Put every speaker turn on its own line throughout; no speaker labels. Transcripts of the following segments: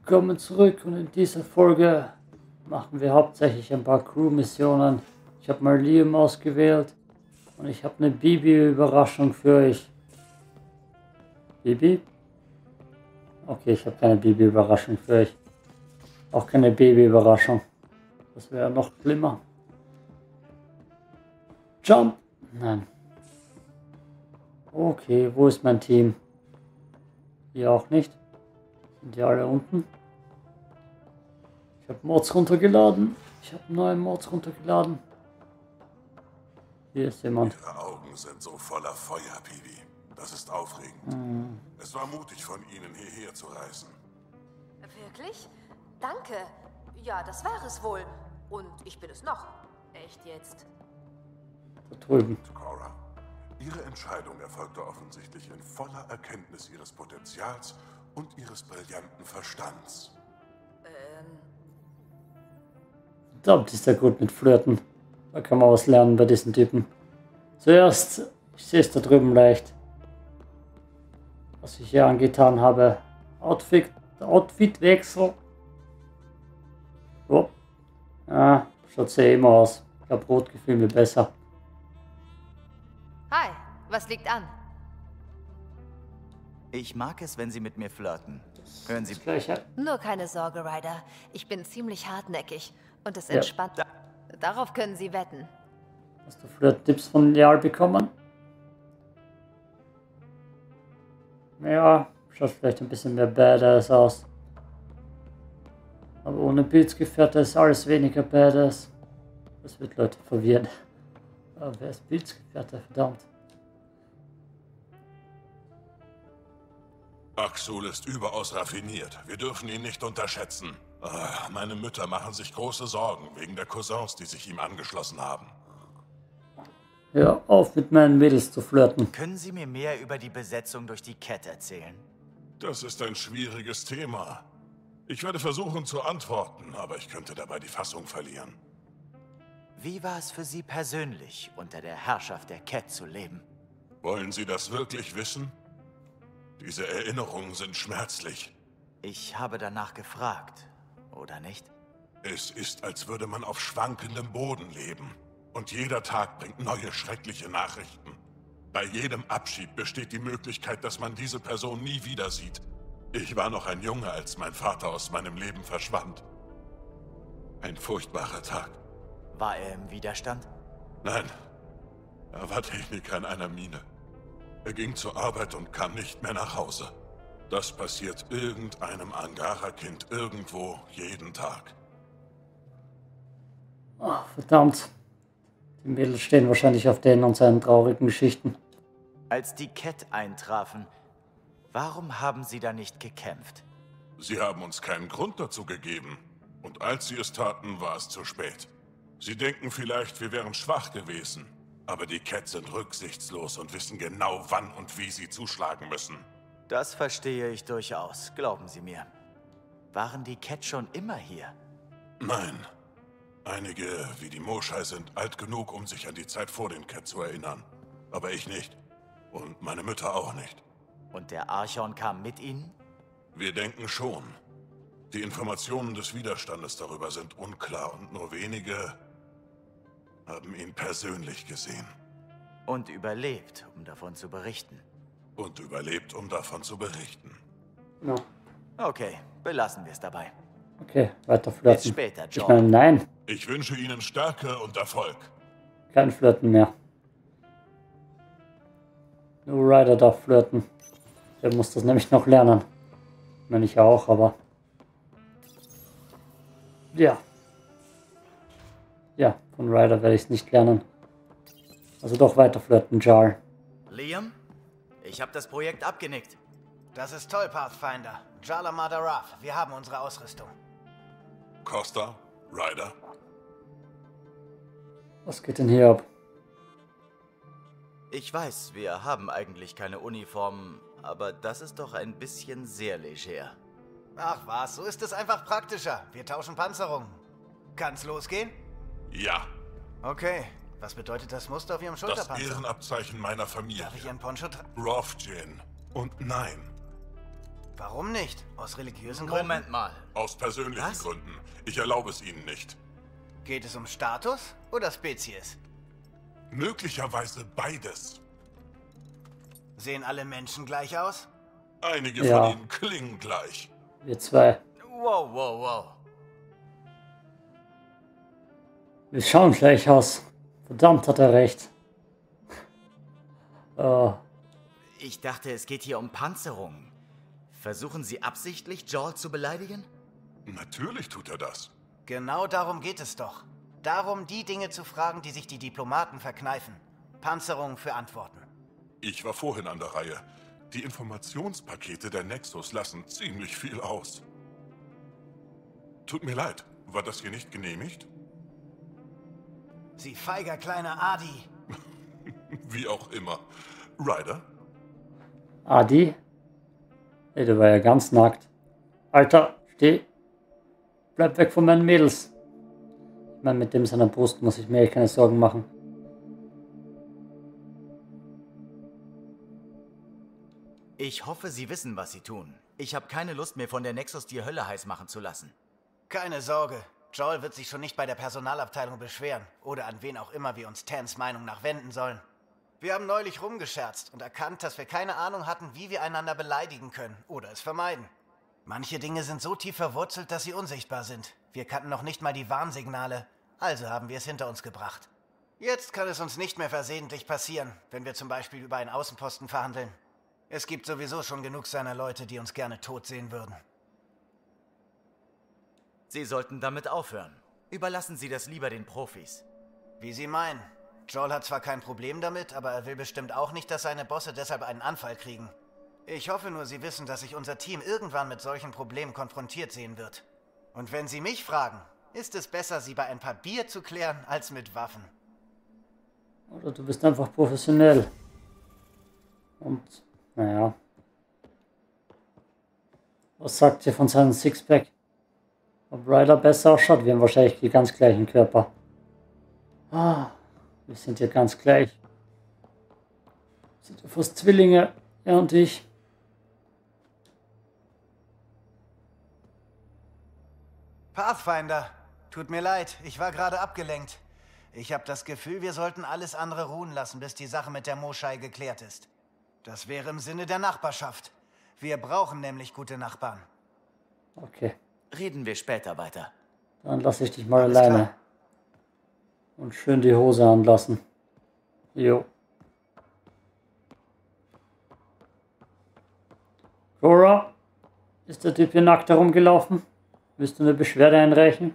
Willkommen zurück und in dieser Folge machen wir hauptsächlich ein paar Crew-Missionen. Ich habe mal Liam ausgewählt und ich habe eine Bibi-Überraschung für euch. Bibi? Okay, ich habe keine Bibi-Überraschung für euch. Auch keine Baby-Überraschung. Das wäre noch schlimmer. Jump! Nein. Okay, wo ist mein Team? Hier auch nicht. Sind die alle unten? Ich habe Mods runtergeladen. Ich habe neue Mods runtergeladen. Hier ist jemand.
Ihre Augen sind so voller Feuer, Bibi. Das ist aufregend. Es war mutig von Ihnen, hierher zu reisen.
Wirklich? Danke. Ja, das war es wohl. Und ich bin es noch. Echt jetzt.
Da drüben.
Cora, Ihre Entscheidung erfolgte offensichtlich in voller Erkenntnis Ihres Potenzials und Ihres brillanten Verstands.
Verdammt, ist der gut mit Flirten. Da kann man was lernen bei diesen Typen. Zuerst, ich sehe es da drüben leicht. Was ich hier angetan habe. Outfitwechsel. Oh. Ja, schaut sehr immer aus. Ich glaube, rot gefühlt mir besser.
Hi, was liegt an?
Ich mag es, wenn Sie mit mir flirten. Hören Sie...
Das Gleiche.
Nur keine Sorge, Ryder. Ich bin ziemlich hartnäckig. Und es
Ja.
entspannt. Darauf können Sie wetten.
Hast du Flirt-Tipps von Leal bekommen? Ja, schaut vielleicht ein bisschen mehr badass aus. Aber ohne Pilzgefährte ist alles weniger badass. Das wird Leute verwirren. Aber wer ist Pilzgefährte? Verdammt.
Axul ist überaus raffiniert. Wir dürfen ihn nicht unterschätzen. Meine Mütter machen sich große Sorgen wegen der Cousins, die sich ihm angeschlossen haben.
Hör auf mit meinen Mädels zu flirten.
Können Sie mir mehr über die Besetzung durch die Cat erzählen?
Das ist ein schwieriges Thema. Ich werde versuchen zu antworten, aber ich könnte dabei die Fassung verlieren.
Wie war es für Sie persönlich, unter der Herrschaft der Cat zu leben?
Wollen Sie das wirklich wissen? Diese Erinnerungen sind schmerzlich.
Ich habe danach gefragt, oder nicht?
Es ist, als würde man auf schwankendem Boden leben. Und jeder Tag bringt neue schreckliche Nachrichten. Bei jedem Abschied besteht die Möglichkeit, dass man diese Person nie wieder sieht. Ich war noch ein Junge, als mein Vater aus meinem Leben verschwand. Ein furchtbarer Tag.
War er im Widerstand?
Nein, er war Techniker in einer Mine. Er ging zur Arbeit und kam nicht mehr nach Hause. Das passiert irgendeinem Angara-Kind irgendwo jeden Tag.
Oh, verdammt. Die Mädels stehen wahrscheinlich auf den und seinen traurigen Geschichten.
Als die Cat eintrafen, warum haben Sie da nicht gekämpft?
Sie haben uns keinen Grund dazu gegeben. Und als sie es taten, war es zu spät. Sie denken vielleicht, wir wären schwach gewesen. Aber die Cat sind rücksichtslos und wissen genau, wann und wie sie zuschlagen müssen.
Das verstehe ich durchaus, glauben Sie mir. Waren die Cat schon immer hier?
Nein. Einige, wie die Moschai, sind alt genug, um sich an die Zeit vor den Cat zu erinnern. Aber ich nicht. Und meine Mütter auch nicht.
Und der Archon kam mit Ihnen?
Wir denken schon. Die Informationen des Widerstandes darüber sind unklar und nur wenige haben ihn persönlich gesehen.
Und überlebt, um davon zu berichten.
Und überlebt, um davon zu berichten.
Ja.
Okay, belassen wir es dabei.
Okay, weiter flirten.
Bis später,
Ich
John.
meine, nein,
Ich wünsche Ihnen Stärke und Erfolg.
kein Flirten mehr. Nur Ryder darf flirten. Der muss das nämlich noch lernen. Ich meine, ich auch, aber... Ja. Ja, von Ryder werde ich es nicht lernen. Also doch weiter flirten, Jar.
Liam, ich habe das Projekt abgenickt.
Das ist toll, Pathfinder. Jala Madaraf, wir haben unsere Ausrüstung.
Costa, Ryder.
Was geht denn hier ab?
Ich weiß, wir haben eigentlich keine Uniformen, aber das ist doch ein bisschen sehr leger.
Ach was, so ist es einfach praktischer. Wir tauschen Panzerungen. Kann's losgehen?
Ja,
Okay. Was bedeutet das Muster auf Ihrem
das
Schulterpanzer?
Ehrenabzeichen meiner Familie.
Darf ich Ihren Poncho tragen?
Rovjin. Und nein,
Warum nicht? Aus religiösen Gründen?
Moment mal.
Aus persönlichen
Was?
Gründen. Ich erlaube es Ihnen nicht.
Geht es um Status oder Spezies?
Möglicherweise beides.
Sehen alle Menschen gleich aus?
Einige
Ja.
von ihnen klingen gleich.
Wir zwei.
Wow, wow, wow.
Wir schauen gleich aus. Verdammt, hat er recht.
Ich dachte, es geht hier um Panzerung. Versuchen Sie absichtlich, Joel zu beleidigen?
Natürlich tut er das.
Genau darum geht es doch. Darum, die Dinge zu fragen, die sich die Diplomaten verkneifen. Panzerung für Antworten.
Ich war vorhin an der Reihe. Die Informationspakete der Nexus lassen ziemlich viel aus. Tut mir leid, war das hier nicht genehmigt?
Sie feiger kleiner Adi.
Wie auch immer. Ryder?
Adi? Ey, der war ja ganz nackt. Alter, steh. Bleib weg von meinen Mädels. Ich meine, mit dem seiner Brust muss ich mir echt keine Sorgen machen.
Ich hoffe, Sie wissen, was Sie tun. Ich habe keine Lust mehr, von der Nexus die Hölle heiß machen zu lassen.
Keine Sorge. Joel wird sich schon nicht bei der Personalabteilung beschweren. Oder an wen auch immer wir uns Tans Meinung nach wenden sollen. Wir haben neulich rumgescherzt und erkannt, dass wir keine Ahnung hatten, wie wir einander beleidigen können oder es vermeiden. Manche Dinge sind so tief verwurzelt, dass sie unsichtbar sind. Wir kannten noch nicht mal die Warnsignale, also haben wir es hinter uns gebracht. Jetzt kann es uns nicht mehr versehentlich passieren, wenn wir zum Beispiel über einen Außenposten verhandeln. Es gibt sowieso schon genug seiner Leute, die uns gerne tot sehen würden.
Sie sollten damit aufhören. Überlassen Sie das lieber den Profis.
Wie Sie meinen. Joel hat zwar kein Problem damit, aber er will bestimmt auch nicht, dass seine Bosse deshalb einen Anfall kriegen. Ich hoffe nur, Sie wissen, dass sich unser Team irgendwann mit solchen Problemen konfrontiert sehen wird. Und wenn Sie mich fragen, ist es besser, sie bei ein paar Bier zu klären, als mit Waffen.
Oder du bist einfach professionell. Und, naja. Was sagt ihr von seinem Sixpack? Ob Ryder besser ausschaut? Wir haben wahrscheinlich die ganz gleichen Körper. Wir sind ja ganz gleich. Wir sind ja fast Zwillinge, er und ich.
Pathfinder, tut mir leid, ich war gerade abgelenkt. Ich habe das Gefühl, wir sollten alles andere ruhen lassen, bis die Sache mit der Moschei geklärt ist. Das wäre im Sinne der Nachbarschaft. Wir brauchen nämlich gute Nachbarn.
Okay,
Reden wir später weiter.
dann lasse ich dich mal
Alles
alleine.
klar.
Und schön die Hose anlassen. Jo. Cora, ist der Typ hier nackt herumgelaufen? Willst du eine Beschwerde einreichen?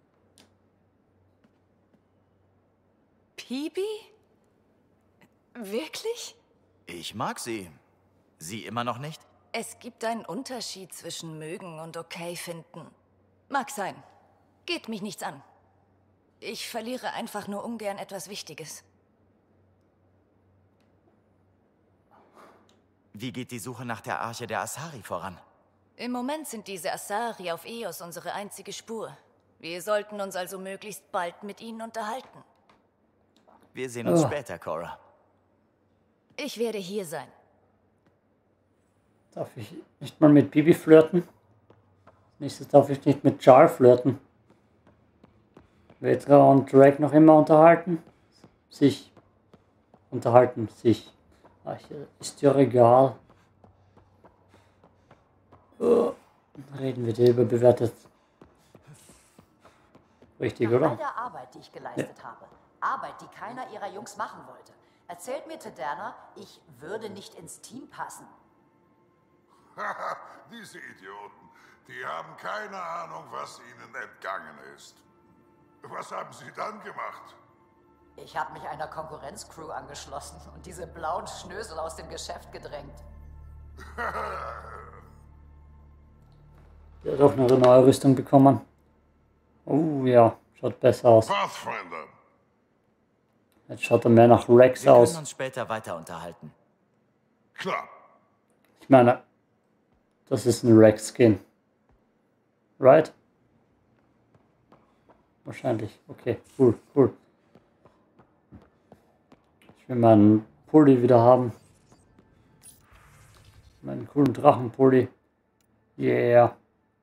Peebee? Wirklich?
Ich mag Sie. Sie immer noch nicht?
Es gibt einen Unterschied zwischen mögen und okay finden. Mag sein. Geht mich nichts an. Ich verliere einfach nur ungern etwas Wichtiges.
Wie geht die Suche nach der Arche der Asari voran?
Im Moment sind diese Asari auf Eos unsere einzige Spur. Wir sollten uns also möglichst bald mit ihnen unterhalten.
Wir sehen uns
Oh.
später, Cora.
Ich werde hier sein.
Darf ich nicht mal mit Bibi flirten? Nächstes darf ich nicht mit Jar flirten. Vetra und Drake noch immer unterhalten? Sich. Unterhalten, sich. Ach, ist ja egal. Reden wir dir überbewertet. Richtig,
Nach all
oder?
der Arbeit, die ich geleistet habe, Arbeit, die keiner ihrer Jungs machen wollte, erzählt mir Tedana, ich würde nicht ins Team passen.
Haha, diese Idioten, die haben keine Ahnung, was ihnen entgangen ist. Was haben sie dann gemacht?
Ich habe mich einer Konkurrenzcrew angeschlossen und diese blauen Schnösel aus dem Geschäft gedrängt.
Der hat auch noch eine neue Rüstung bekommen. Oh ja, schaut besser aus.
Pathfinder,
Jetzt schaut er mehr nach Rex
Wir können
aus.
uns später weiter unterhalten.
klar.
Ich meine, das ist ein Rex-Skin. Right? Wahrscheinlich. Okay, cool, cool. Ich will meinen Pulli wieder haben. Meinen coolen Drachenpulli. Yeah.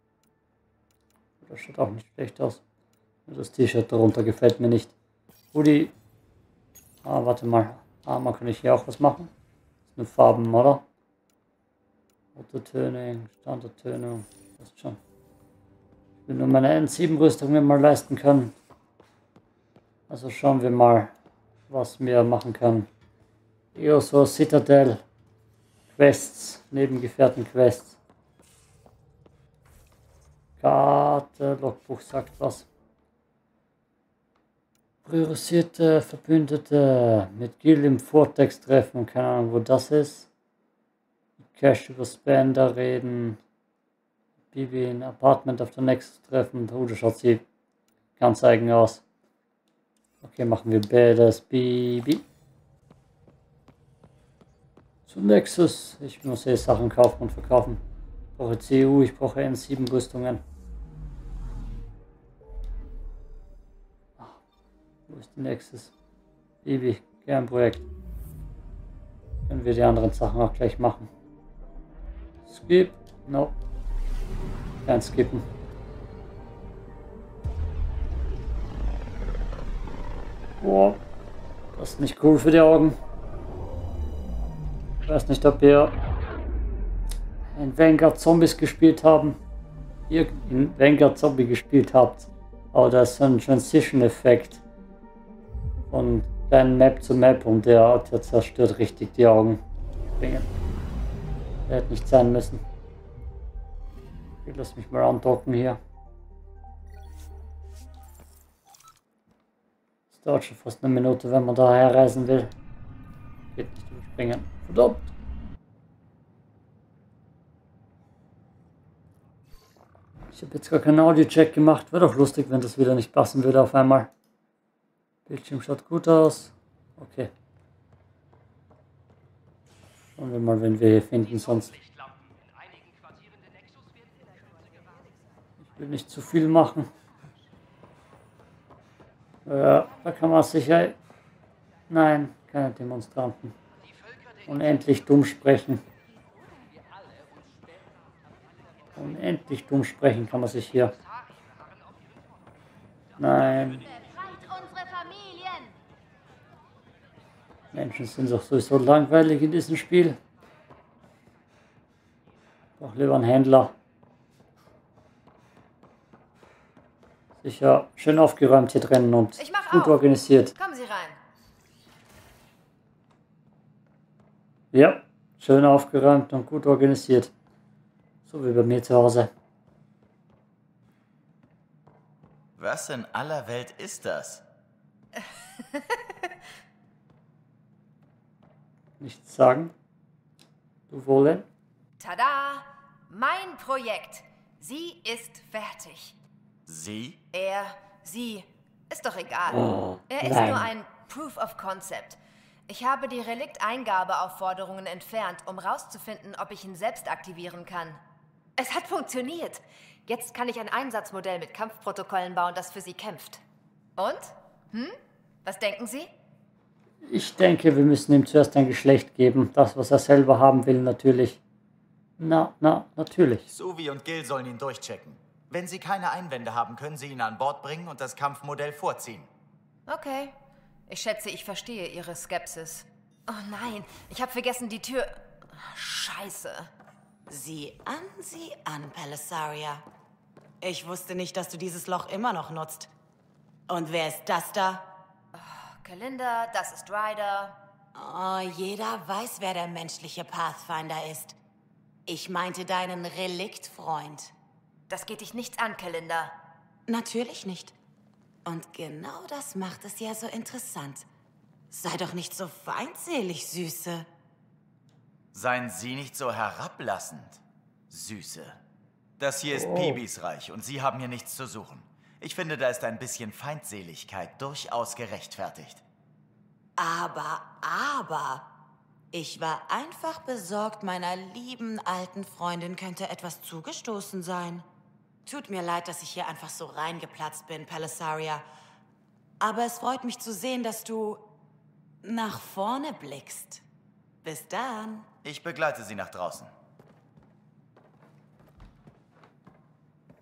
Das schaut auch nicht schlecht aus. Das T-Shirt darunter gefällt mir nicht. Hoodie. Ah, warte mal. Armor kann ich hier auch was machen. Das ist nur Farben, oder? Autotöning, Standardtönung. Passt schon. Ich will nur meine N7-Rüstung mir mal leisten können. Also schauen wir mal, was wir machen können. EOSO Citadel. Quests. Nebengefährten-Quests. Karte, Logbuch sagt was. Priorisierte Verbündete mit Gil im Vortex treffen. Keine Ahnung, wo das ist. Cash über Spender reden. Bibi in Apartment auf der Nexus treffen. Oh, da schaut sie ganz eigen aus. Okay, machen wir Badass Bibi. Zu Nexus. Ich muss hier Sachen kaufen und verkaufen. Ich brauche CU, ich brauche N7 Rüstungen. Wo ist die Nexus? Bibi, Kernprojekt. Können wir die anderen Sachen auch gleich machen. Skip? No. Kein Skippen. Boah. Das ist nicht cool für die Augen. Ich weiß nicht, ob wir in Vanguard Zombies gespielt haben. Ihr in Vanguard Zombie gespielt habt. Aber da ist so ein Transition-Effekt von kleinen Map zu Map und der zerstört richtig die Augen. Der hätte nicht sein müssen. Okay, lass mich mal andocken hier. Das dauert schon fast eine Minute, wenn man daher reisen will. Geht nicht überspringen. Verdammt! Ich habe jetzt gar keinen Audio-Check gemacht. Wäre doch lustig, wenn das wieder nicht passen würde auf einmal. Bildschirm schaut gut aus. Okay. Schauen wir mal, wenn wir hier finden, sonst. Ich will nicht zu viel machen. Da kann man sicher... Nein, keine Demonstranten. Unendlich dumm sprechen. Unendlich dumm sprechen kann man sich hier. Nein. Menschen sind doch sowieso langweilig in diesem Spiel. Doch lieber ein Händler. Sicher schön aufgeräumt hier drinnen und gut organisiert.
Kommen Sie rein.
Ja, schön aufgeräumt und gut organisiert. So wie bei mir zu Hause.
Was in aller Welt ist das?
Nichts sagen. Du Wohlen?
Tada! Mein Projekt. Sie ist fertig.
Sie?
Sie. Ist doch egal.
Oh,
Er ist
nein.
nur ein Proof of Concept. Ich habe die Relikt-Eingabeaufforderungen entfernt, um rauszufinden, ob ich ihn selbst aktivieren kann. Es hat funktioniert. Jetzt kann ich ein Einsatzmodell mit Kampfprotokollen bauen, das für Sie kämpft. Und? Was denken Sie?
Ich denke, wir müssen ihm zuerst ein Geschlecht geben. Das, was er selber haben will, natürlich. Natürlich.
Suvi und Gil sollen ihn durchchecken. Wenn sie keine Einwände haben, können sie ihn an Bord bringen und das Kampfmodell vorziehen.
Okay. Ich schätze, ich verstehe Ihre Skepsis. Oh nein, ich habe vergessen, die Tür... Scheiße.
Sieh an, Pelisaria. Ich wusste nicht, dass du dieses Loch immer noch nutzt. Und wer ist das da?
Kalinda, das ist Ryder.
Oh, jeder weiß, wer der menschliche Pathfinder ist. Ich meinte deinen Reliktfreund.
Das geht dich nichts an, Kalinda.
Natürlich nicht. Und genau das macht es ja so interessant. Sei doch nicht so feindselig, Süße.
Seien Sie nicht so herablassend, Süße. Das hier ist Pibis Reich und Sie haben hier nichts zu suchen. Ich finde, da ist ein bisschen Feindseligkeit durchaus gerechtfertigt.
Aber, ich war einfach besorgt, meiner lieben alten Freundin könnte etwas zugestoßen sein. Tut mir leid, dass ich hier einfach so reingeplatzt bin, Pelisaria. Aber es freut mich zu sehen, dass du nach vorne blickst. Bis dann.
Ich begleite Sie nach draußen.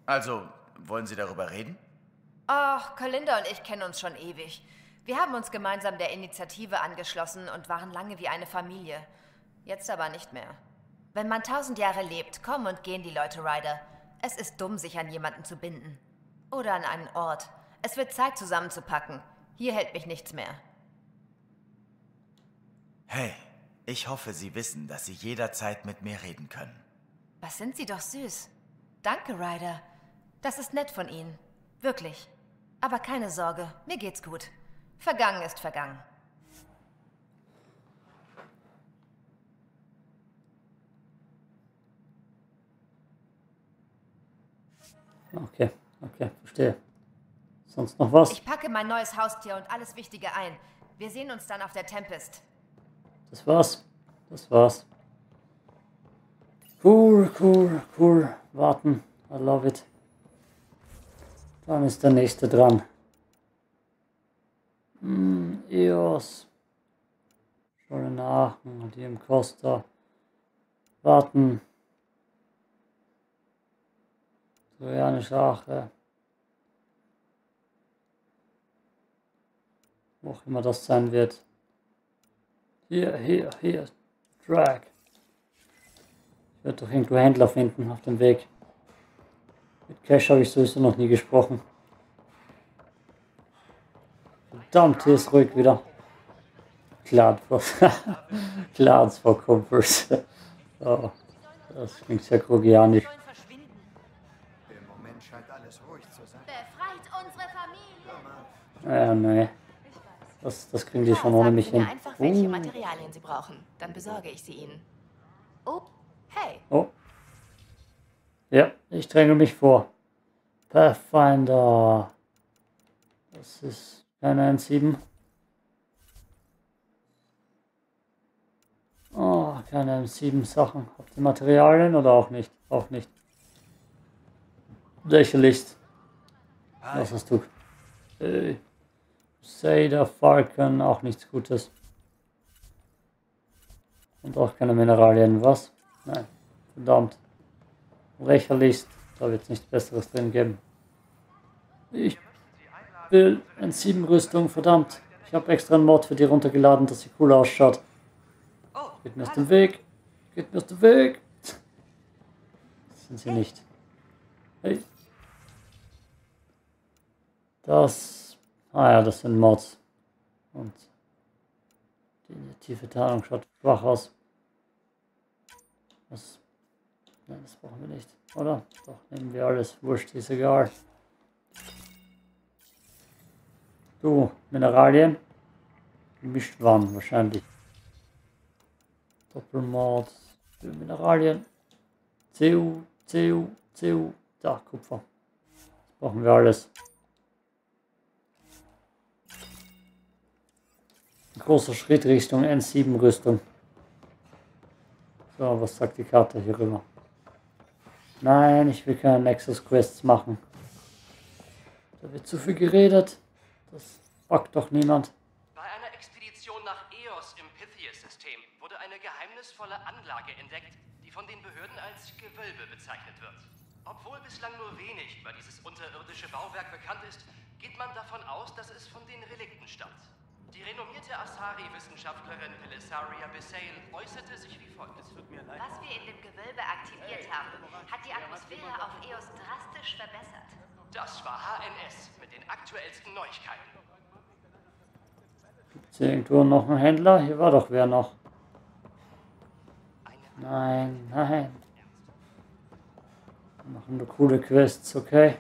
Also, wollen Sie darüber reden?
Ach, Kalinda und ich kennen uns schon ewig. Wir haben uns gemeinsam der Initiative angeschlossen und waren lange wie eine Familie. Jetzt aber nicht mehr. Wenn man 1000 Jahre lebt, kommen und gehen die Leute, Ryder. Es ist dumm, sich an jemanden zu binden. Oder an einen Ort. Es wird Zeit, zusammenzupacken. Hier hält mich nichts mehr.
Hey, ich hoffe, Sie wissen, dass Sie jederzeit mit mir reden können.
Was sind Sie doch süß. Danke, Ryder. Das ist nett von Ihnen. Wirklich. Aber keine Sorge, mir geht's gut. Vergangen ist vergangen.
Okay, verstehe. Sonst noch was?
Ich packe mein neues Haustier und alles Wichtige ein. Wir sehen uns dann auf der Tempest.
Das war's. Cool. Warten. I love it. Dann ist der nächste dran. EOS. Schon in Aachen, die im Costa. Warten. Trojanische Ache. Wo auch immer das sein wird. Hier. Drag. Ich werde doch irgendwo Händler finden auf dem Weg. Mit Cash habe ich sowieso noch nie gesprochen. Verdammt, hier ist ruhig wieder. Clans for Kumpels. Oh, das klingt sehr krogianisch.
Im Moment scheint alles ruhig zu sein.
Befreit unsere Familie!
Ja, nee. Das kriegen die schon ohne mich hin.
Einfach, welche Materialien sie brauchen. Dann besorge ich sie ihnen. Oh, hey.
Oh. Ja, ich dränge mich vor. Pathfinder. Das ist keine N7. Oh, keine M7 Sachen. Habt ihr Materialien oder auch nicht? Auch nicht. Lächerlichst. Was hast du? Crusader, Falcon, auch nichts Gutes. Und auch keine Mineralien. Was? Nein. Verdammt. Lächerlichst. Da wird es nichts Besseres drin geben. Ich will N7 Rüstung. Verdammt. Ich habe extra einen Mod für die runtergeladen, dass sie cool ausschaut. Geht mir aus dem Weg. Das sind sie nicht. Hey. Das sind Mods. Und die tiefe Tarnung schaut schwach aus. Was? Nein, das brauchen wir nicht. Oder? Doch, nehmen wir alles. Wurscht, ist egal. Du, Mineralien. Gemischt waren wahrscheinlich. Doppelmord für Mineralien. CU. Da, Kupfer. Das brauchen wir alles. Ein großer Schritt Richtung N7 Rüstung. So, was sagt die Karte hier rüber? Nein, ich will keine Nexus Quests machen. Da wird zu viel geredet. Das packt doch niemand.
Bei einer Expedition nach Eos im Pythias-System wurde eine geheimnisvolle Anlage entdeckt, die von den Behörden als Gewölbe bezeichnet wird. Obwohl bislang nur wenig über dieses unterirdische Bauwerk bekannt ist, geht man davon aus, dass es von den Relikten stammt. Die renommierte Asari-Wissenschaftlerin Pelisaria Besail äußerte sich wie folgt.
Was wir in dem Gewölbe aktiviert haben, hat die Atmosphäre auf Eos drastisch verbessert.
Das war HNS mit den aktuellsten Neuigkeiten.
Gibt es hier irgendwo noch einen Händler? Hier war doch wer noch. Nein. Wir machen nur coole Quests, okay?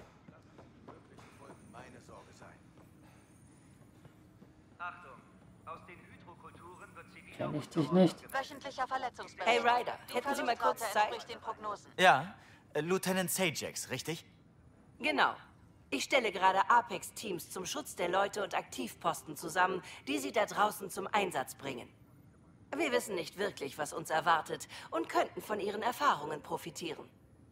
Kenn ich dich nicht?
Wöchentlicher Verletzungsbericht.
Hey Ryder, hätten Sie mal kurz Zeit?
Den Prognosen.
Ja, Lieutenant Sajax, richtig?
Genau. Ich stelle gerade Apex-Teams zum Schutz der Leute und Aktivposten zusammen, die sie da draußen zum Einsatz bringen. Wir wissen nicht wirklich, was uns erwartet und könnten von ihren Erfahrungen profitieren.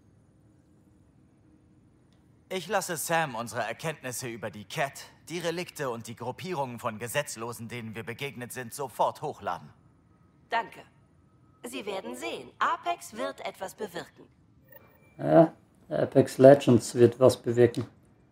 Ich lasse Sam unsere Erkenntnisse über die Cat, die Relikte und die Gruppierungen von Gesetzlosen, denen wir begegnet sind, sofort hochladen.
Danke. Sie werden sehen, Apex wird etwas bewirken.
Ja, Apex Legends wird was bewirken.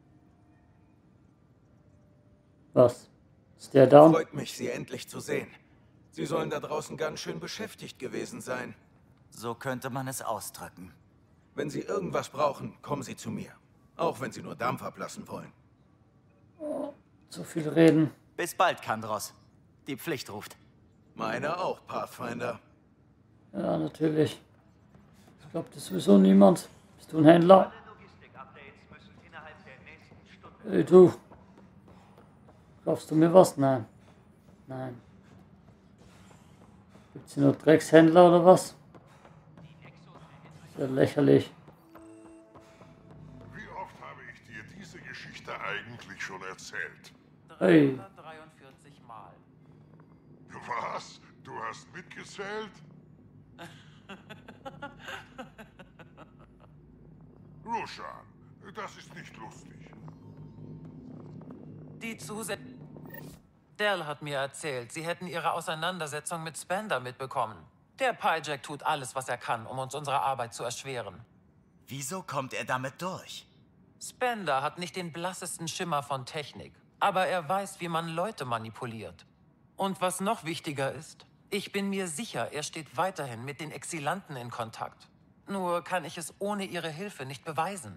Was? Ist der down?
Freut mich, Sie endlich zu sehen. Sie sollen da draußen ganz schön beschäftigt gewesen sein.
So könnte man es ausdrücken.
Wenn Sie irgendwas brauchen, kommen Sie zu mir. Auch wenn Sie nur Dampf ablassen wollen.
Oh, zu viel reden.
Bis bald, Kandros. Die Pflicht ruft.
Meine auch, Pathfinder.
Ja, natürlich. Ich glaube, das ist sowieso niemand. Bist du ein Händler? Hey, du. Kaufst du mir was? Nein. Nein. Gibt's hier nur Dreckshändler oder was? Sehr lächerlich.
Wie oft habe ich dir diese Geschichte eigentlich schon erzählt?
Hey.
343 Mal.
Was? Du hast mitgezählt? Rushan, das ist nicht lustig.
Die Zusätze... Dell hat mir erzählt, sie hätten ihre Auseinandersetzung mit Spender mitbekommen. Der Pyjack tut alles, was er kann, um uns unsere Arbeit zu erschweren.
Wieso kommt er damit durch?
Spender hat nicht den blassesten Schimmer von Technik, aber er weiß, wie man Leute manipuliert. Und was noch wichtiger ist, ich bin mir sicher, er steht weiterhin mit den Exilanten in Kontakt. Nur kann ich es ohne ihre Hilfe nicht beweisen.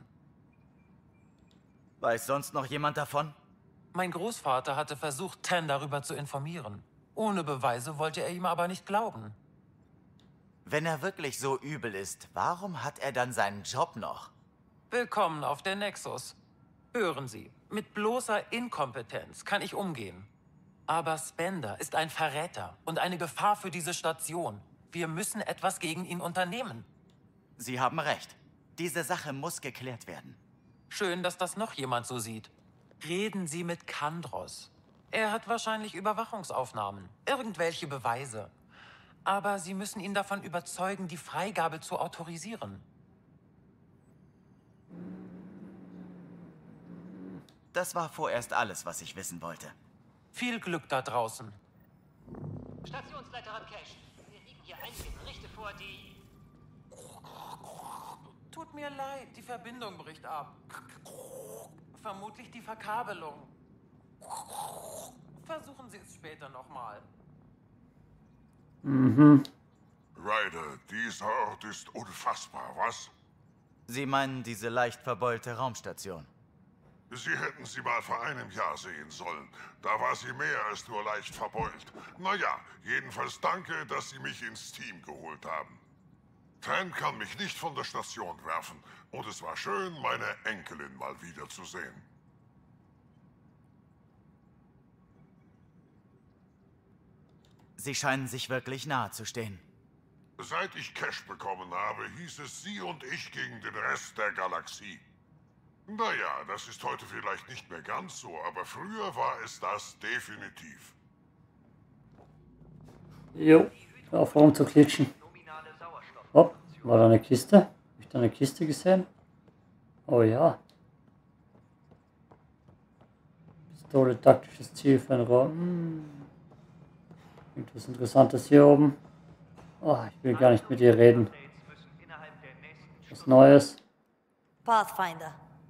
Weiß sonst noch jemand davon?
Mein Großvater hatte versucht, Tan darüber zu informieren. Ohne Beweise wollte er ihm aber nicht glauben.
Wenn er wirklich so übel ist, warum hat er dann seinen Job noch?
Willkommen auf der Nexus. Hören Sie, mit bloßer Inkompetenz kann ich umgehen. Aber Spender ist ein Verräter und eine Gefahr für diese Station. Wir müssen etwas gegen ihn unternehmen.
Sie haben recht. Diese Sache muss geklärt werden.
Schön, dass das noch jemand so sieht. Reden Sie mit Kandros. Er hat wahrscheinlich Überwachungsaufnahmen, irgendwelche Beweise. Aber Sie müssen ihn davon überzeugen, die Freigabe zu autorisieren.
Das war vorerst alles, was ich wissen wollte.
Viel Glück da draußen.
Stationsleiterin Cash, mir liegen hier einige Berichte vor, die...
Tut mir leid, die Verbindung bricht ab. Vermutlich die Verkabelung. Versuchen Sie es später nochmal.
Mhm.
Ryder, dieser Ort ist unfassbar, was?
Sie meinen diese leicht verbeulte Raumstation?
Sie hätten sie mal vor einem Jahr sehen sollen. Da war sie mehr als nur leicht verbeult. Naja, jedenfalls danke, dass Sie mich ins Team geholt haben. Tan kann mich nicht von der Station werfen. Und es war schön, meine Enkelin mal wiederzusehen.
Sie scheinen sich wirklich nahe zu stehen.
Seit ich Cash bekommen habe, hieß es Sie und ich gegen den Rest der Galaxie. Naja, das ist heute vielleicht nicht mehr ganz so, aber früher war es das definitiv.
Jo, auf Raum zu klitschen. Hopp, war da eine Kiste? Habe ich da eine Kiste gesehen? Oh ja. Pistole, taktisches Ziel für einen Raum. Irgendwas Interessantes hier oben. Oh, ich will gar nicht mit ihr reden. Was Neues.
Pathfinder.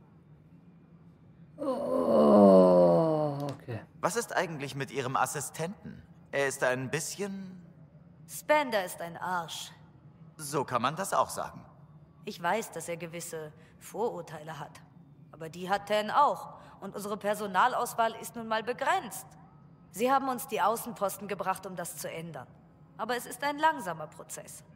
Oh, okay.
Was ist eigentlich mit Ihrem Assistenten? Er ist ein bisschen...
Spender ist ein Arsch.
So kann man das auch sagen.
Ich weiß, dass er gewisse Vorurteile hat. Aber die hat Tan auch. Und unsere Personalauswahl ist nun mal begrenzt. Sie haben uns die Außenposten gebracht, um das zu ändern. Aber es ist ein langsamer Prozess.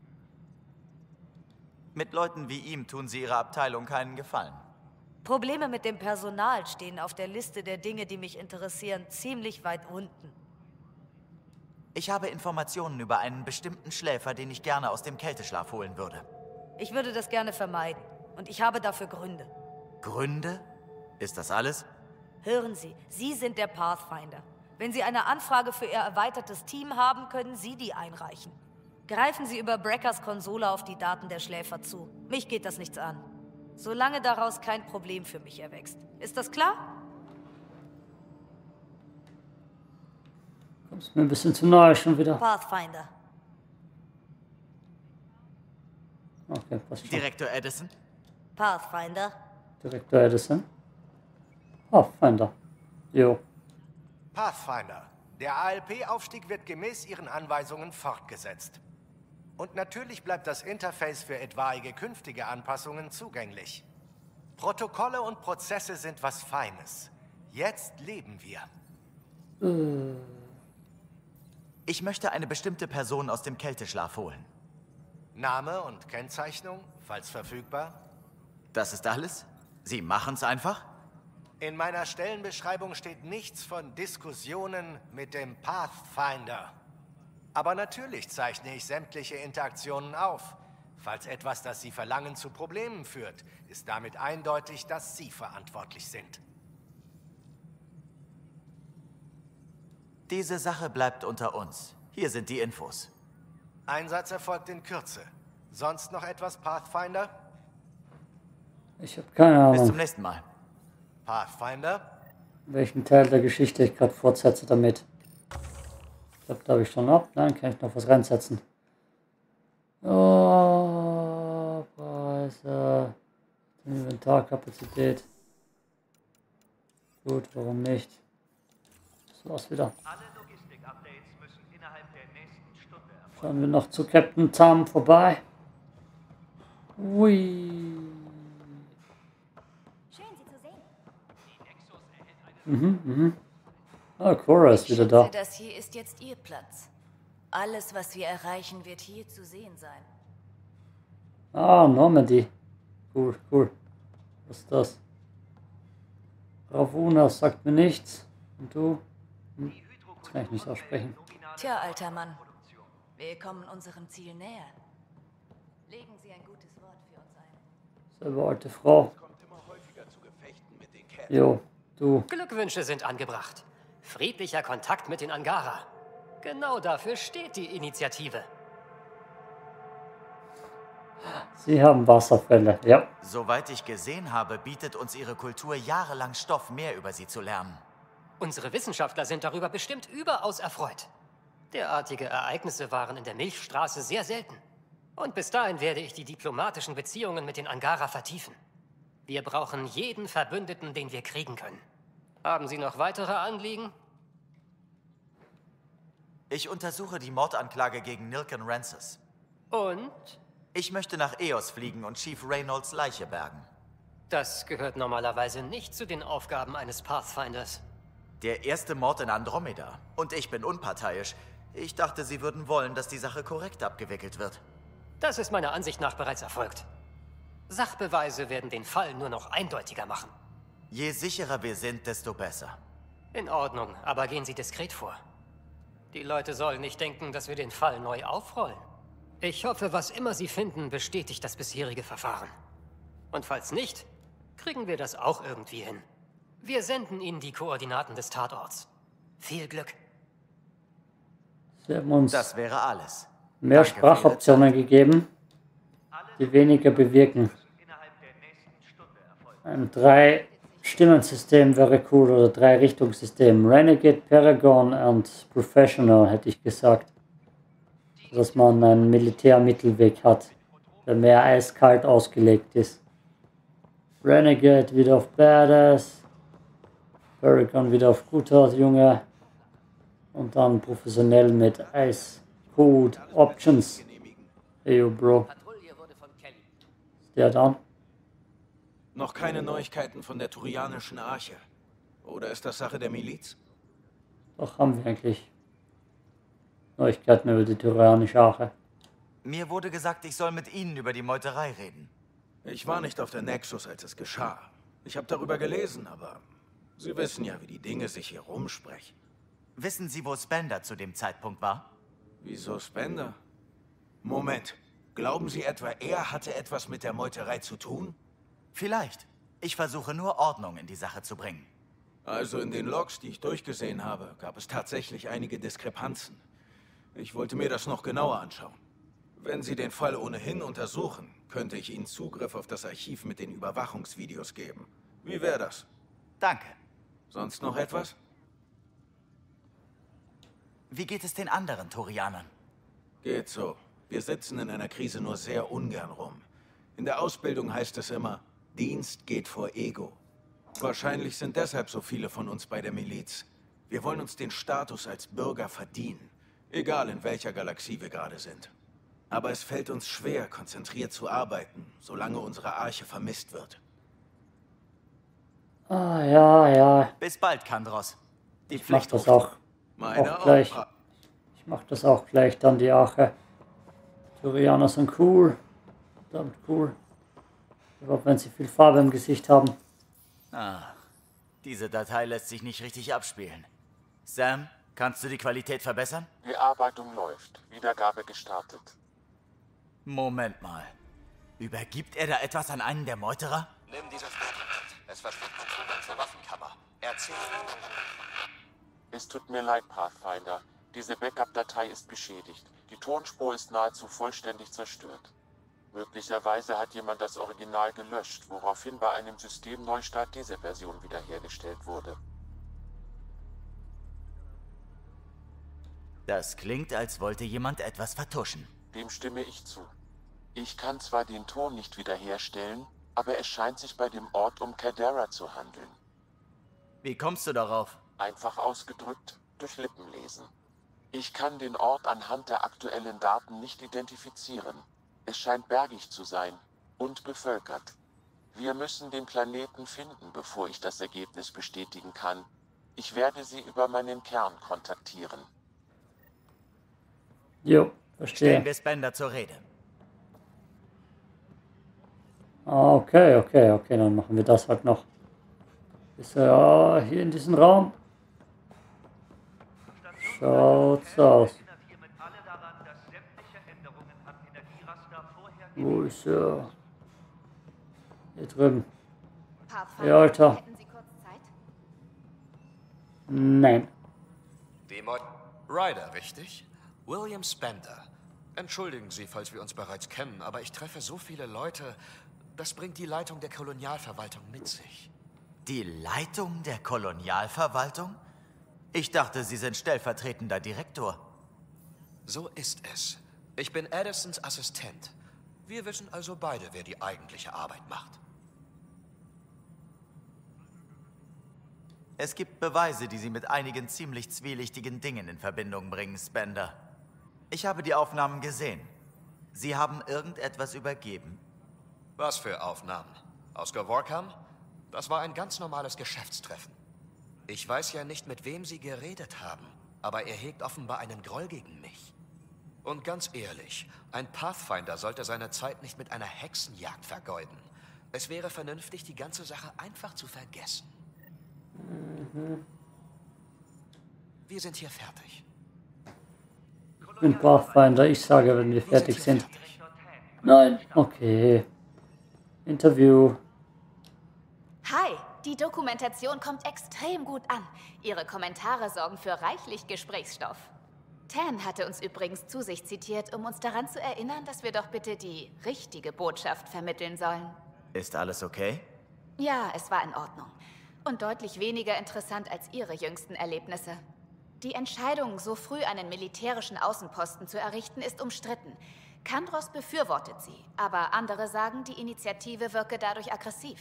Mit Leuten wie ihm tun Sie Ihrer Abteilung keinen Gefallen.
Probleme mit dem Personal stehen auf der Liste der Dinge, die mich interessieren, ziemlich weit unten.
Ich habe Informationen über einen bestimmten Schläfer, den ich gerne aus dem Kälteschlaf holen würde.
Ich würde das gerne vermeiden. Und ich habe dafür Gründe.
Gründe? Ist das alles?
Hören Sie, Sie sind der Pathfinder. Wenn Sie eine Anfrage für Ihr erweitertes Team haben, können Sie die einreichen. Greifen Sie über Breckers Konsole auf die Daten der Schläfer zu. Mich geht das nichts an. Solange daraus kein Problem für mich erwächst. Ist das klar?
Kommst mir ein bisschen zu nahe schon wieder.
Pathfinder.
Okay, passt schon.
Direktor Edison?
Pathfinder?
Direktor Edison. Pathfinder. Jo.
Pathfinder. Der ALP-Aufstieg wird gemäß Ihren Anweisungen fortgesetzt. Und natürlich bleibt das Interface für etwaige künftige Anpassungen zugänglich. Protokolle und Prozesse sind was Feines. Jetzt leben wir.
Ich möchte eine bestimmte Person aus dem Kälteschlaf holen.
Name und Kennzeichnung, falls verfügbar?
Das ist alles? Sie machen's einfach?
In meiner Stellenbeschreibung steht nichts von Diskussionen mit dem Pathfinder. Aber natürlich zeichne ich sämtliche Interaktionen auf. Falls etwas, das Sie verlangen, zu Problemen führt, ist damit eindeutig, dass Sie verantwortlich sind.
Diese Sache bleibt unter uns. Hier sind die Infos.
Einsatz erfolgt in Kürze. Sonst noch etwas, Pathfinder?
Ich habe keine Ahnung.
Bis zum nächsten Mal.
Pathfinder?
Welchen Teil der Geschichte ich gerade fortsetze damit. Ich glaube, da habe ich schon ab. Nein, kann ich noch was reinsetzen. Oh, Preise. Inventarkapazität. Gut, warum nicht? Das war's wieder. Schauen wir noch zu Captain Tam vorbei. Ui. Ah, Cora ist wieder da.
Das hier ist jetzt Ihr Platz. Alles, was wir erreichen, wird hier zu sehen sein.
Ah, Normandy. Cool, cool. Was ist das? Ravuna sagt mir nichts. Und du? Das kann ich nicht aussprechen.
Tja, alter Mann. Wir kommen unserem Ziel näher. Legen Sie ein gutes Wort für uns ein.
Selber alte Frau. Jo, du.
Glückwünsche sind angebracht. Friedlicher Kontakt mit den Angara. Genau dafür steht die Initiative.
Sie haben Wasserfälle, ja.
Soweit ich gesehen habe, bietet uns ihre Kultur jahrelang Stoff, mehr über sie zu lernen.
Unsere Wissenschaftler sind darüber bestimmt überaus erfreut. Derartige Ereignisse waren in der Milchstraße sehr selten. Und bis dahin werde ich die diplomatischen Beziehungen mit den Angara vertiefen. Wir brauchen jeden Verbündeten, den wir kriegen können. Haben Sie noch weitere Anliegen?
Ich untersuche die Mordanklage gegen Nilken Rances.
Und?
Ich möchte nach Eos fliegen und Chief Reynolds Leiche bergen.
Das gehört normalerweise nicht zu den Aufgaben eines Pathfinders.
Der erste Mord in Andromeda. Und ich bin unparteiisch. Ich dachte, Sie würden wollen, dass die Sache korrekt abgewickelt wird.
Das ist meiner Ansicht nach bereits erfolgt. Sachbeweise werden den Fall nur noch eindeutiger machen.
Je sicherer wir sind, desto besser.
In Ordnung, aber gehen Sie diskret vor. Die Leute sollen nicht denken, dass wir den Fall neu aufrollen. Ich hoffe, was immer Sie finden, bestätigt das bisherige Verfahren. Und falls nicht, kriegen wir das auch irgendwie hin. Wir senden Ihnen die Koordinaten des Tatorts. Viel Glück.
Sie haben uns
das wäre alles.
Mehr Sprachoptionen gegeben, die weniger bewirken. Ein 3-Stimmensystem wäre cool oder 3-Richtungssystem. Renegade, Paragon und Professional hätte ich gesagt. Dass man einen Militärmittelweg hat, der mehr eiskalt ausgelegt ist. Renegade wieder auf Badass. Paragon wieder auf guter Junge. Und dann professionell mit Ice Code Options. Hey yo, Bro. Ist der dann?
Noch keine Neuigkeiten von der Turianischen Arche. Oder ist das Sache der Miliz?
Doch, haben wir eigentlich Neuigkeiten über die Turianische Arche.
Mir wurde gesagt, ich soll mit Ihnen über die Meuterei reden.
Ich war nicht auf der Nexus, als es geschah. Ich habe darüber gelesen, aber Sie wissen ja, wie die Dinge sich hier rumsprechen.
Wissen Sie, wo Spender zu dem Zeitpunkt war?
Wieso Spender? Moment. Glauben Sie etwa, er hatte etwas mit der Meuterei zu tun?
Vielleicht. Ich versuche nur Ordnung in die Sache zu bringen.
Also in den Logs, die ich durchgesehen habe, gab es tatsächlich einige Diskrepanzen. Ich wollte mir das noch genauer anschauen. Wenn Sie den Fall ohnehin untersuchen, könnte ich Ihnen Zugriff auf das Archiv mit den Überwachungsvideos geben. Wie wäre das?
Danke.
Sonst noch etwas?
Wie geht es den anderen Turianern?
Geht so. Wir sitzen in einer Krise nur sehr ungern rum. In der Ausbildung heißt es immer, Dienst geht vor Ego. Wahrscheinlich sind deshalb so viele von uns bei der Miliz. Wir wollen uns den Status als Bürger verdienen, egal in welcher Galaxie wir gerade sind. Aber es fällt uns schwer, konzentriert zu arbeiten, solange unsere Arche vermisst wird.
Ah, ja.
Bis bald, Kandros. Die
Ich mach
Pflicht
das
ruft.
auch gleich. Ich mach das auch gleich, dann die Arche. Turianer sind cool. Verdammt cool. Überhaupt wenn sie viel Farbe im Gesicht haben.
Ah, diese Datei lässt sich nicht richtig abspielen. Sam, kannst du die Qualität verbessern?
Bearbeitung läuft. Wiedergabe gestartet.
Moment mal. Übergibt er da etwas an einen der Meuterer?
Nimm dieses Dokument. Es versteht Zugang zur Waffenkammer. Erzähl.
Es tut mir leid, Pathfinder. Diese Backup-Datei ist beschädigt. Die Tonspur ist nahezu vollständig zerstört. Möglicherweise hat jemand das Original gelöscht, woraufhin bei einem Systemneustart diese Version wiederhergestellt wurde.
Das klingt, als wollte jemand etwas vertuschen.
Dem stimme ich zu. Ich kann zwar den Ton nicht wiederherstellen, aber es scheint sich bei dem Ort um Cadera zu handeln.
Wie kommst du darauf?
Einfach ausgedrückt, durch Lippenlesen. Ich kann den Ort anhand der aktuellen Daten nicht identifizieren. Es scheint bergig zu sein und bevölkert. Wir müssen den Planeten finden, bevor ich das Ergebnis bestätigen kann. Ich werde Sie über meinen Kern kontaktieren.
Jo, verstehe.
Stellen wir Spender zur Rede.
Ah, okay, dann machen wir das halt noch. Ist er ja hier in diesem Raum? Schaut's aus. Wo ist er? Hier drüben. Ja, Alter. Nein.
Ryder, richtig? William Spender. Entschuldigen Sie, falls wir uns bereits kennen, aber ich treffe so viele Leute. Das bringt die Leitung der Kolonialverwaltung mit sich.
Die Leitung der Kolonialverwaltung? Ich dachte, Sie sind stellvertretender Direktor.
So ist es. Ich bin Addisons Assistent. Wir wissen also beide, wer die eigentliche Arbeit macht.
Es gibt Beweise, die Sie mit einigen ziemlich zwielichtigen Dingen in Verbindung bringen, Spender. Ich habe die Aufnahmen gesehen. Sie haben irgendetwas übergeben.
Was für Aufnahmen? Aus Gavorkam? Das war ein ganz normales Geschäftstreffen. Ich weiß ja nicht, mit wem Sie geredet haben, aber er hegt offenbar einen Groll gegen mich. Und ganz ehrlich, ein Pathfinder sollte seine Zeit nicht mit einer Hexenjagd vergeuden. Es wäre vernünftig, die ganze Sache einfach zu vergessen. Wir sind hier fertig.
Ich bin Pathfinder, ich sage, wenn wir fertig sind. Nein, okay. Interview.
Hi, die Dokumentation kommt extrem gut an. Ihre Kommentare sorgen für reichlich Gesprächsstoff. Tan hatte uns übrigens zu sich zitiert, um uns daran zu erinnern, dass wir doch bitte die richtige Botschaft vermitteln sollen.
Ist alles okay?
Ja, es war in Ordnung. Und deutlich weniger interessant als Ihre jüngsten Erlebnisse. Die Entscheidung, so früh einen militärischen Außenposten zu errichten, ist umstritten. Kandros befürwortet sie, aber andere sagen, die Initiative wirke dadurch aggressiv.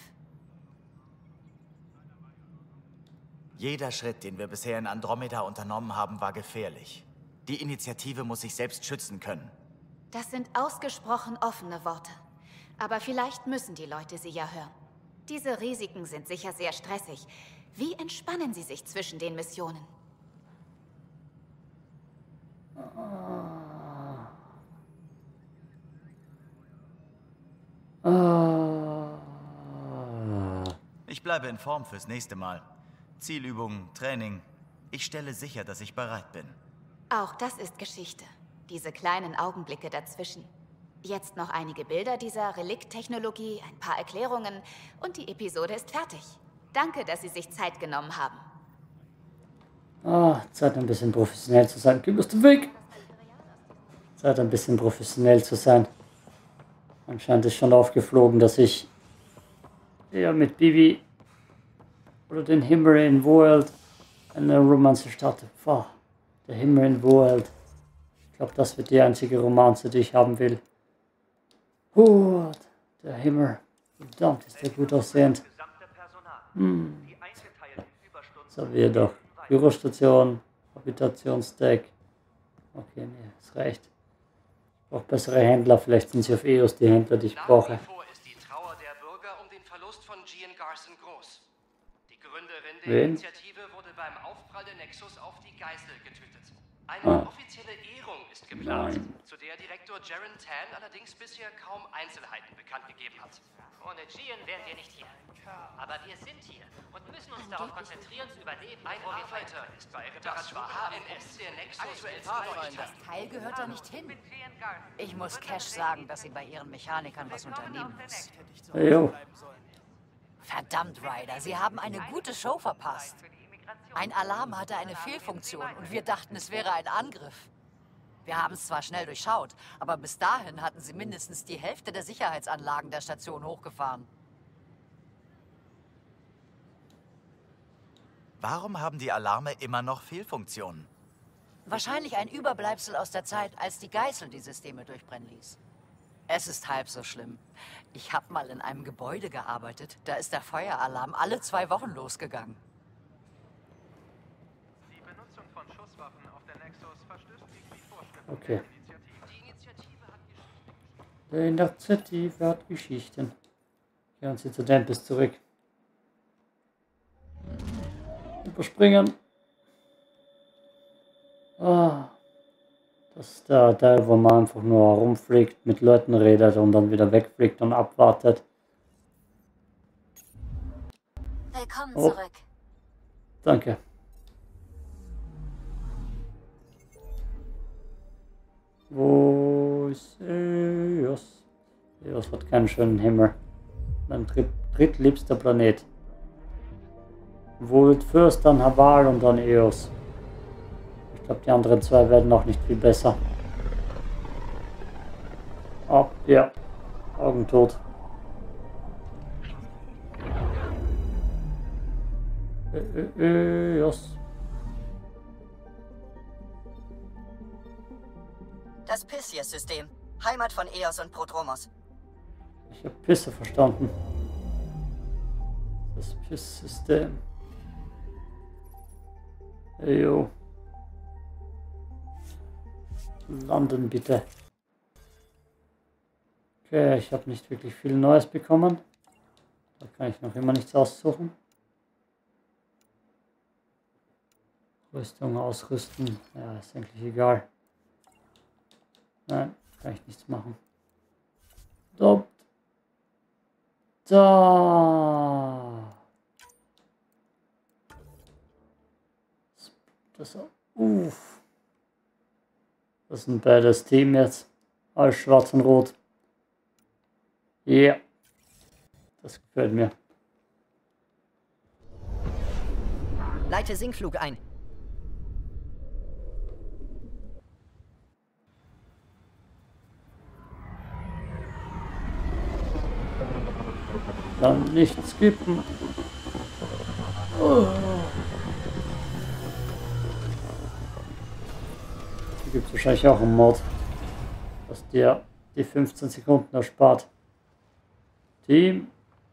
Jeder Schritt, den wir bisher in Andromeda unternommen haben, war gefährlich. Die Initiative muss sich selbst schützen können.
Das sind ausgesprochen offene Worte. Aber vielleicht müssen die Leute sie ja hören. Diese Risiken sind sicher sehr stressig. Wie entspannen Sie sich zwischen den Missionen?
Ich bleibe in Form fürs nächste Mal. Zielübungen, Training. Ich stelle sicher, dass ich bereit bin.
Auch das ist Geschichte. Diese kleinen Augenblicke dazwischen. Jetzt noch einige Bilder dieser Relikt-Technologie, ein paar Erklärungen und die Episode ist fertig. Danke, dass Sie sich Zeit genommen haben.
Zeit ein bisschen professionell zu sein. Geh aus dem Weg! Zeit ein bisschen professionell zu sein. Anscheinend ist schon aufgeflogen, dass ich eher mit Bibi oder den Himmel in World eine Romanze starte. Der Himmel in World. Ich glaube, das wird die einzige Romanze, die ich haben will. Der Der Himmel. Verdammt, ist der gut aussehend. So, wir doch. Bürostation, Habitationsdeck. Okay, nee, das reicht. Ich brauche bessere Händler. Vielleicht sind sie auf EOS die Händler, die ich brauche.
Ist die Trauer der Bürger um den Verlust von Gian Garson groß. Die Gründerin der
Wen?
Initiative wurde beim Aufprall der Nexus auf die Geisel getötet. Eine offizielle Ehrung ist geplant, zu der Direktor Jaren Tan allerdings bisher kaum Einzelheiten bekannt gegeben hat.
Ohne Gian wären wir nicht hier. Aber wir sind hier und müssen uns darauf konzentrieren, zu überleben.
Ein Arbeiter ist bei Reparatur HNS der Nexus beleuchtet.
Das Teil gehört da nicht hin. Ich muss Cash sagen, dass sie bei ihren Mechanikern was unternehmen muss.
Jo.
Verdammt, Ryder, Sie haben eine gute Show verpasst. Ein Alarm hatte eine Fehlfunktion und wir dachten, es wäre ein Angriff. Wir haben es zwar schnell durchschaut, aber bis dahin hatten sie mindestens die Hälfte der Sicherheitsanlagen der Station hochgefahren.
Warum haben die Alarme immer noch Fehlfunktionen?
Wahrscheinlich ein Überbleibsel aus der Zeit, als die Geißel die Systeme durchbrennen ließ. Es ist halb so schlimm. Ich habe mal in einem Gebäude gearbeitet. Da ist der Feueralarm alle 2 Wochen losgegangen.
Die Benutzung von Schusswaffen auf der Nexus verstößt gegen die Vorschriften
Okay.
der Initiative.
Die Initiative hat Geschichten. Kehren Sie zu Tempest zurück. Überspringen. Das ist der Teil, wo man einfach nur rumfliegt, mit Leuten redet und dann wieder wegfliegt und abwartet.
Willkommen zurück.
Danke. Wo ist Eos? Eos hat keinen schönen Himmel. Mein drittliebster Planet. Wohl Fürst, dann Haval und dann Eos. Ich glaube, die anderen 2 werden auch nicht viel besser. Oh, ja. Augentot. Eos.
Das Pisces-System. Heimat von Eos und Prodromos.
Ich habe Pisse verstanden. Das Piss-System. Jo. Landen bitte. Okay, ich habe nicht wirklich viel Neues bekommen. Da kann ich noch immer nichts aussuchen. Rüstung ausrüsten. Ja, ist eigentlich egal. Nein, kann ich nichts machen. Dort. Da. Das ist ein beides Team jetzt. Alles schwarz und rot. Ja. Yeah. Das gefällt mir.
Leite Sinkflug ein.
Dann nicht skippen. Oh. Hier gibt es wahrscheinlich auch einen Mod, dass dir die 15 Sekunden erspart. Team.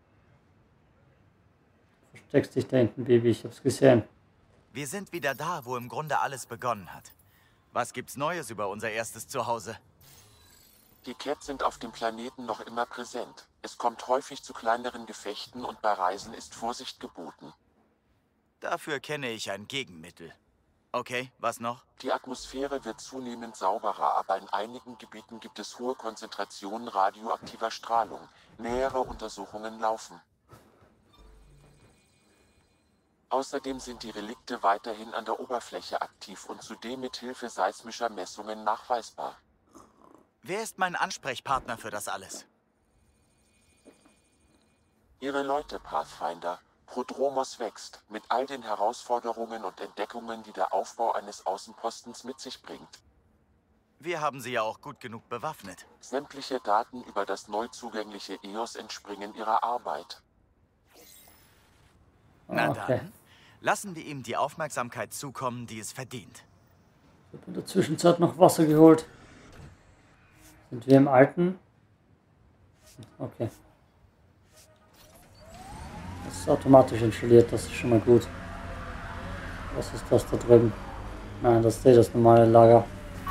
Versteckst dich da hinten, Baby, ich hab's gesehen.
Wir sind wieder da, wo im Grunde alles begonnen hat. Was gibt's Neues über unser erstes Zuhause?
Die Cats sind auf dem Planeten noch immer präsent. Es kommt häufig zu kleineren Gefechten und bei Reisen ist Vorsicht geboten.
Dafür kenne ich ein Gegenmittel. Okay, was noch?
Die Atmosphäre wird zunehmend sauberer, aber in einigen Gebieten gibt es hohe Konzentrationen radioaktiver Strahlung. Nähere Untersuchungen laufen. Außerdem sind die Relikte weiterhin an der Oberfläche aktiv und zudem mit Hilfe seismischer Messungen nachweisbar.
Wer ist mein Ansprechpartner für das alles?
Ihre Leute, Pathfinder. Prodromos wächst, mit all den Herausforderungen und Entdeckungen, die der Aufbau eines Außenpostens mit sich bringt.
Wir haben sie ja auch gut genug bewaffnet.
Sämtliche Daten über das neu zugängliche EOS entspringen ihrer Arbeit.
Na dann, lassen wir ihm die Aufmerksamkeit zukommen, die es verdient.
Ich habe in der Zwischenzeit noch Wasser geholt. Sind wir im alten Okay. Das ist automatisch installiert, das ist schon mal gut. Was ist das da drüben? Nein, das ist das normale Lager.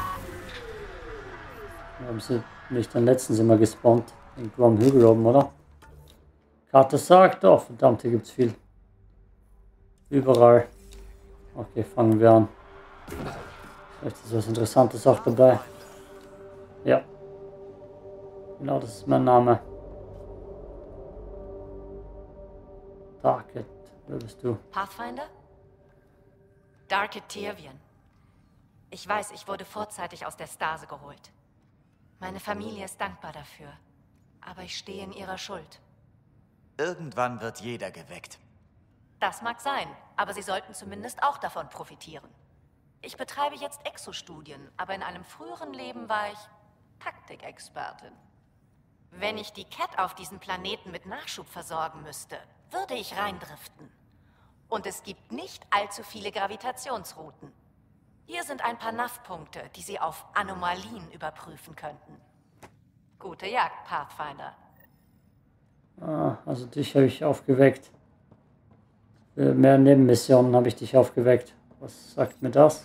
Wir haben sie nicht, den letzten sind wir gespawnt. Irgendwo am Hügel oben, oder? Karte sagt, oh verdammt, hier gibt's viel. Überall. Okay, fangen wir an. Vielleicht ist was Interessantes auch dabei. Ja. Genau, das ist mein Name. Darket, wer bist du?
Pathfinder? Darket Tiervian. Ich weiß, ich wurde vorzeitig aus der Stase geholt. Meine Familie ist dankbar dafür. Aber ich stehe in ihrer Schuld.
Irgendwann wird jeder geweckt.
Das mag sein, aber sie sollten zumindest auch davon profitieren. Ich betreibe jetzt Exostudien, aber in einem früheren Leben war ich Taktikexpertin. Wenn ich die Cat auf diesen Planeten mit Nachschub versorgen müsste, würde ich reindriften. Und es gibt nicht allzu viele Gravitationsrouten. Hier sind ein paar NAV-Punkte, die Sie auf Anomalien überprüfen könnten. Gute Jagd, Pathfinder.
Ah, also dich habe ich aufgeweckt. Für mehr Nebenmissionen habe ich dich aufgeweckt. Was sagt mir das?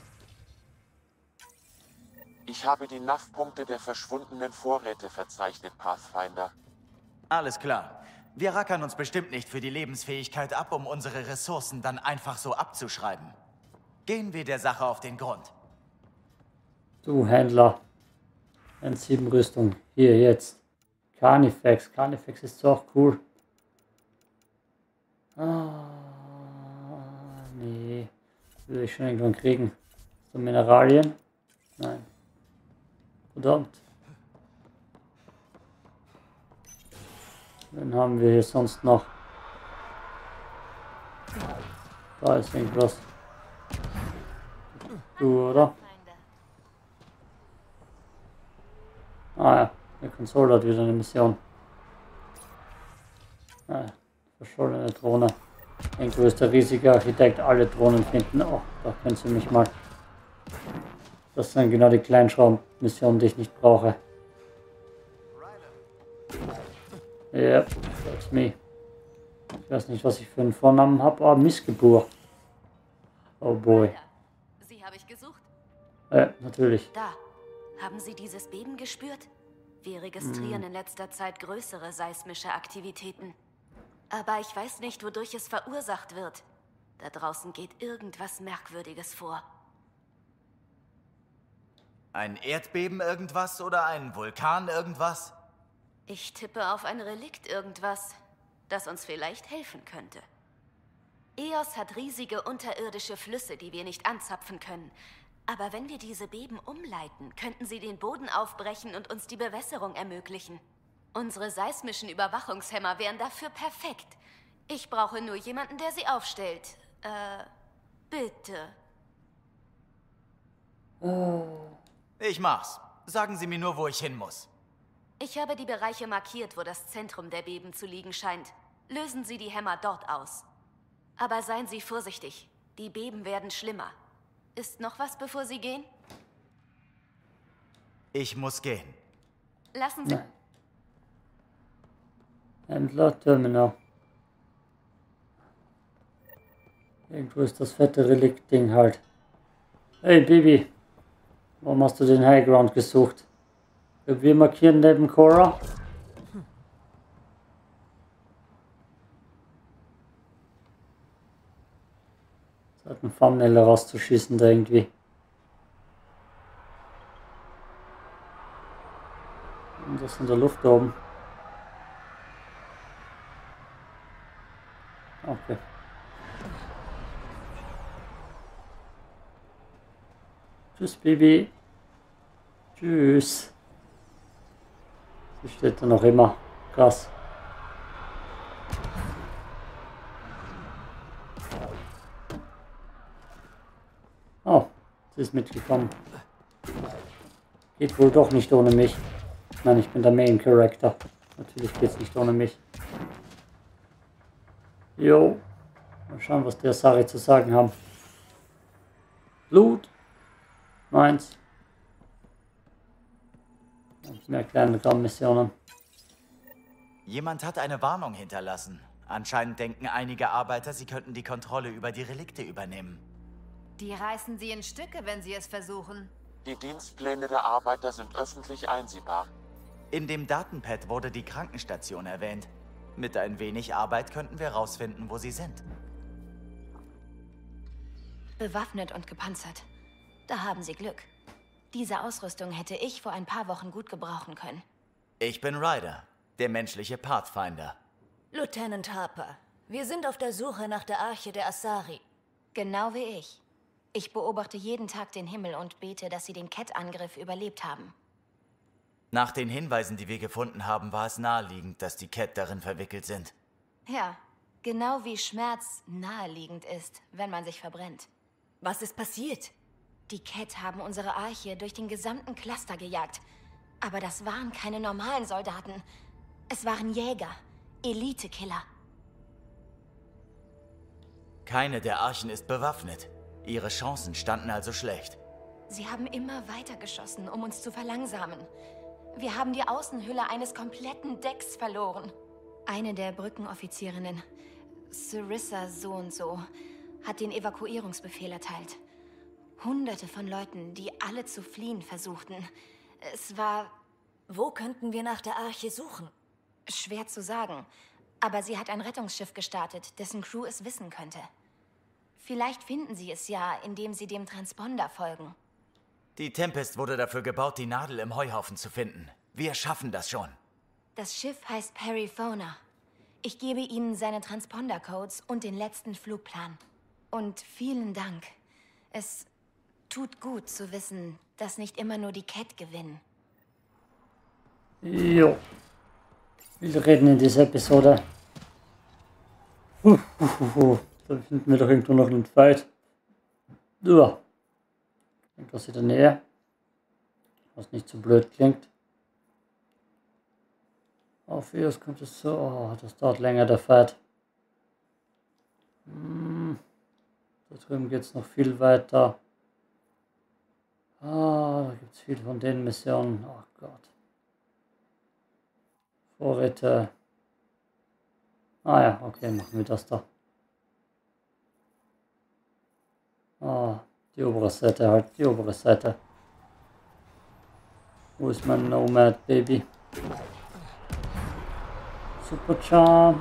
Ich habe die NAV-Punkte der verschwundenen Vorräte verzeichnet, Pathfinder.
Alles klar. Wir rackern uns bestimmt nicht für die Lebensfähigkeit ab, um unsere Ressourcen dann einfach so abzuschreiben. Gehen wir der Sache auf den Grund.
Du Händler. N7 Rüstung. Hier jetzt. Carnifex. Carnifex ist so auch cool. Ah, nee. Will ich schon irgendwann kriegen. So Mineralien? Nein. Verdammt. Wen haben wir hier sonst noch? Da ist irgendwas. Du, oder? Ah ja, der Konsole hat wieder eine Mission. Ah, verschollene Drohne. Irgendwo ist der riesige Architekt alle Drohnen finden. Oh, da können Sie mich mal. Das sind genau die Kleinschraubmissionen, die ich nicht brauche. Yep, that's me. Ich weiß nicht, was ich für einen Vornamen habe. Oh, Missgeburt. Oh boy.
Sie habe ich gesucht.
Natürlich.
Da. Haben Sie dieses Beben gespürt? Wir registrieren in letzter Zeit größere seismische Aktivitäten. Aber ich weiß nicht, wodurch es verursacht wird. Da draußen geht irgendwas Merkwürdiges vor.
Ein Erdbeben irgendwas oder ein Vulkan irgendwas?
Ich tippe auf ein Relikt irgendwas, das uns vielleicht helfen könnte. Eos hat riesige unterirdische Flüsse, die wir nicht anzapfen können. Aber wenn wir diese Beben umleiten, könnten sie den Boden aufbrechen und uns die Bewässerung ermöglichen. Unsere seismischen Überwachungshämmer wären dafür perfekt. Ich brauche nur jemanden, der sie aufstellt. Bitte.
Ich mach's. Sagen Sie mir nur, wo ich hin muss.
Ich habe die Bereiche markiert, wo das Zentrum der Beben zu liegen scheint. Lösen Sie die Hämmer dort aus. Aber seien Sie vorsichtig. Die Beben werden schlimmer. Ist noch was, bevor Sie gehen?
Ich muss gehen.
Lassen Sie...
Händler, Terminal. Irgendwo ist das fette Relikt-Ding halt. Hey, Bibi. Warum hast du den Highground gesucht? Wir markieren neben Cora. Es hat ein Thumbnail rauszuschießen da irgendwie. Und das in der Luft da oben. Okay. Tschüss, Baby. Tschüss. Sie steht da noch immer. Krass. Oh, sie ist mitgekommen. Geht wohl doch nicht ohne mich. Nein, ich bin der Main Character. Natürlich geht's nicht ohne mich. Jo. Mal schauen, was der Sari zu sagen haben. Blut. Meins. Und mehr kleine Missionen.
Jemand hat eine Warnung hinterlassen. Anscheinend denken einige Arbeiter, sie könnten die Kontrolle über die Relikte übernehmen.
Die reißen sie in Stücke, wenn sie es versuchen.
Die Dienstpläne der Arbeiter sind öffentlich einsehbar.
In dem Datenpad wurde die Krankenstation erwähnt. Mit ein wenig Arbeit könnten wir rausfinden, wo sie sind.
Bewaffnet und gepanzert. Da haben sie Glück. Diese Ausrüstung hätte ich vor ein paar Wochen gut gebrauchen können.
Ich bin Ryder, der menschliche Pathfinder.
Lieutenant Harper, wir sind auf der Suche nach der Arche der Asari.
Genau wie ich. Ich beobachte jeden Tag den Himmel und bete, dass sie den Cat-Angriff überlebt haben.
Nach den Hinweisen, die wir gefunden haben, war es naheliegend, dass die Cat darin verwickelt sind.
Ja, genau wie Schmerz naheliegend ist, wenn man sich verbrennt.
Was ist passiert?
Die Cat haben unsere Arche durch den gesamten Cluster gejagt. Aber das waren keine normalen Soldaten. Es waren Jäger, Elite-Killer.
Keine der Archen ist bewaffnet. Ihre Chancen standen also schlecht.
Sie haben immer weiter geschossen, um uns zu verlangsamen. Wir haben die Außenhülle eines kompletten Decks verloren. Eine der Brückenoffizierinnen, Sarissa so und so, hat den Evakuierungsbefehl erteilt. Hunderte von Leuten, die alle zu fliehen versuchten. Es war...
Wo könnten wir nach der Arche suchen?
Schwer zu sagen. Aber sie hat ein Rettungsschiff gestartet, dessen Crew es wissen könnte. Vielleicht finden sie es ja, indem sie dem Transponder folgen.
Die Tempest wurde dafür gebaut, die Nadel im Heuhaufen zu finden. Wir schaffen das schon.
Das Schiff heißt Perifona. Ich gebe Ihnen seine Transponder-Codes und den letzten Flugplan. Und vielen Dank. Es tut gut zu wissen, dass nicht immer nur die Cat gewinnen.
Jo. Wir reden in dieser Episode. Da finden wir doch irgendwo noch einen Fight. Ja. Irgendwas in der Nähe. Was nicht so blöd klingt. Auf Eos kommt es so. Oh, das dauert länger, der Fight. Da drüben geht es noch viel weiter. Da gibt es viel von den Missionen. Oh Gott. Vorräte. Ja, okay, machen wir das da. Die obere Seite halt, die obere Seite. Wo ist mein Nomad Baby? Super Charm.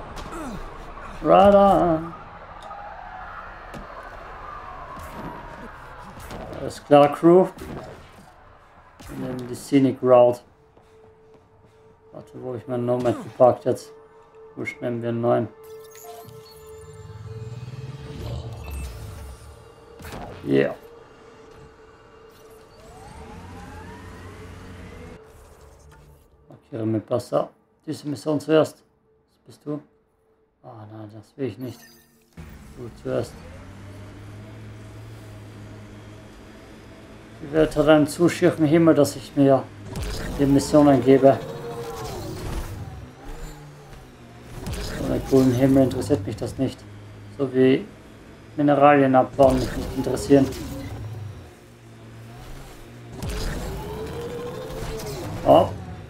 Radar. Alles klar, Crew. Wir nehmen die Scenic Route. Warte, wo habe ich meinen Nomad geparkt jetzt? Wo nehmen wir einen neuen? Yeah. Markiere mit Wasser. Diese Mission zuerst. Das bist du? Ah, nein, das will ich nicht. Du zuerst. Die Welt hat einen zu schiefen Himmel, dass ich mir die Missionen gebe. So einen coolen Himmel interessiert mich das nicht. So wie Mineralien abbauen mich nicht interessieren. Oh.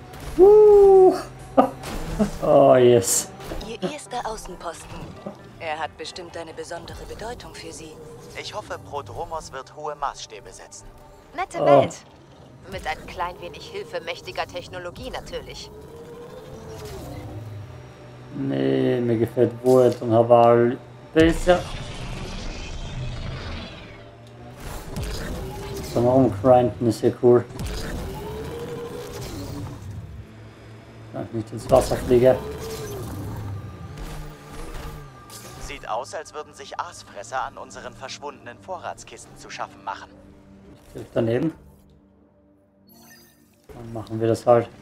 Oh yes.
Ihr erster Außenposten. Er hat bestimmt eine besondere Bedeutung für Sie.
Ich hoffe, Prodromos wird hohe Maßstäbe setzen.
Nette Welt. Mit ein klein wenig Hilfe mächtiger Technologie natürlich.
Nee, mir gefällt Void und Haval besser. So rumgrinden ist hier cool. Wenn ich nicht ins Wasser fliege.
Sieht aus, als würden sich Aasfresser an unseren verschwundenen Vorratskisten zu schaffen machen.
Ich klick daneben. Dann machen wir das halt.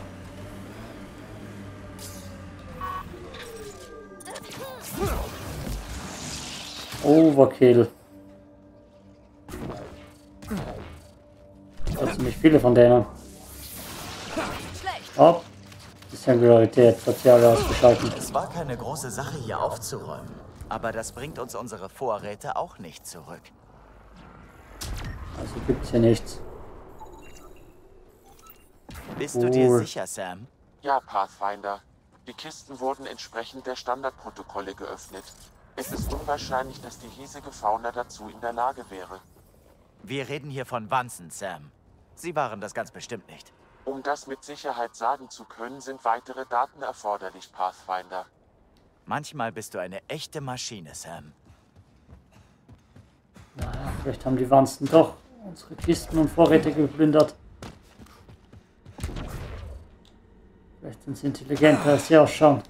Overkill. Da sind ziemlich viele von denen. Oh, die Singularität, Soziale ausgeschaltet.
Es war keine große Sache, hier aufzuräumen. Aber das bringt uns unsere Vorräte auch nicht zurück.
Also gibt's hier nichts.
Bist du dir sicher, Sam?
Ja, Pathfinder. Die Kisten wurden entsprechend der Standardprotokolle geöffnet. Es ist unwahrscheinlich, dass die hiesige Fauna dazu in der Lage wäre.
Wir reden hier von Wanzen, Sam. Sie waren das ganz bestimmt nicht.
Um das mit Sicherheit sagen zu können, sind weitere Daten erforderlich, Pathfinder.
Manchmal bist du eine echte Maschine, Sam.
Naja, vielleicht haben die Wanzen doch unsere Kisten und Vorräte geplündert. Vielleicht sind sie intelligenter als sie ausschauen.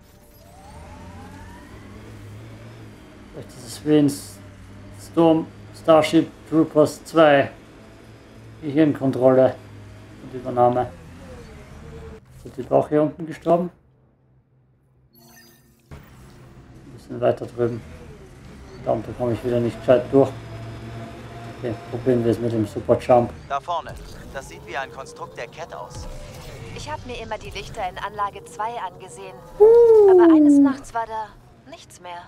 Vielleicht ist es wie in Starship Troopers 2. Gehirnkontrolle und Übernahme. Ist der Typ auch hier unten gestorben? Ein bisschen weiter drüben. Da komme ich wieder nicht gescheit durch. Okay, probieren wir es mit dem Super Jump.
Da vorne. Das sieht wie ein Konstrukt der Cat aus.
Ich habe mir immer die Lichter in Anlage 2 angesehen. Aber eines Nachts war da nichts mehr.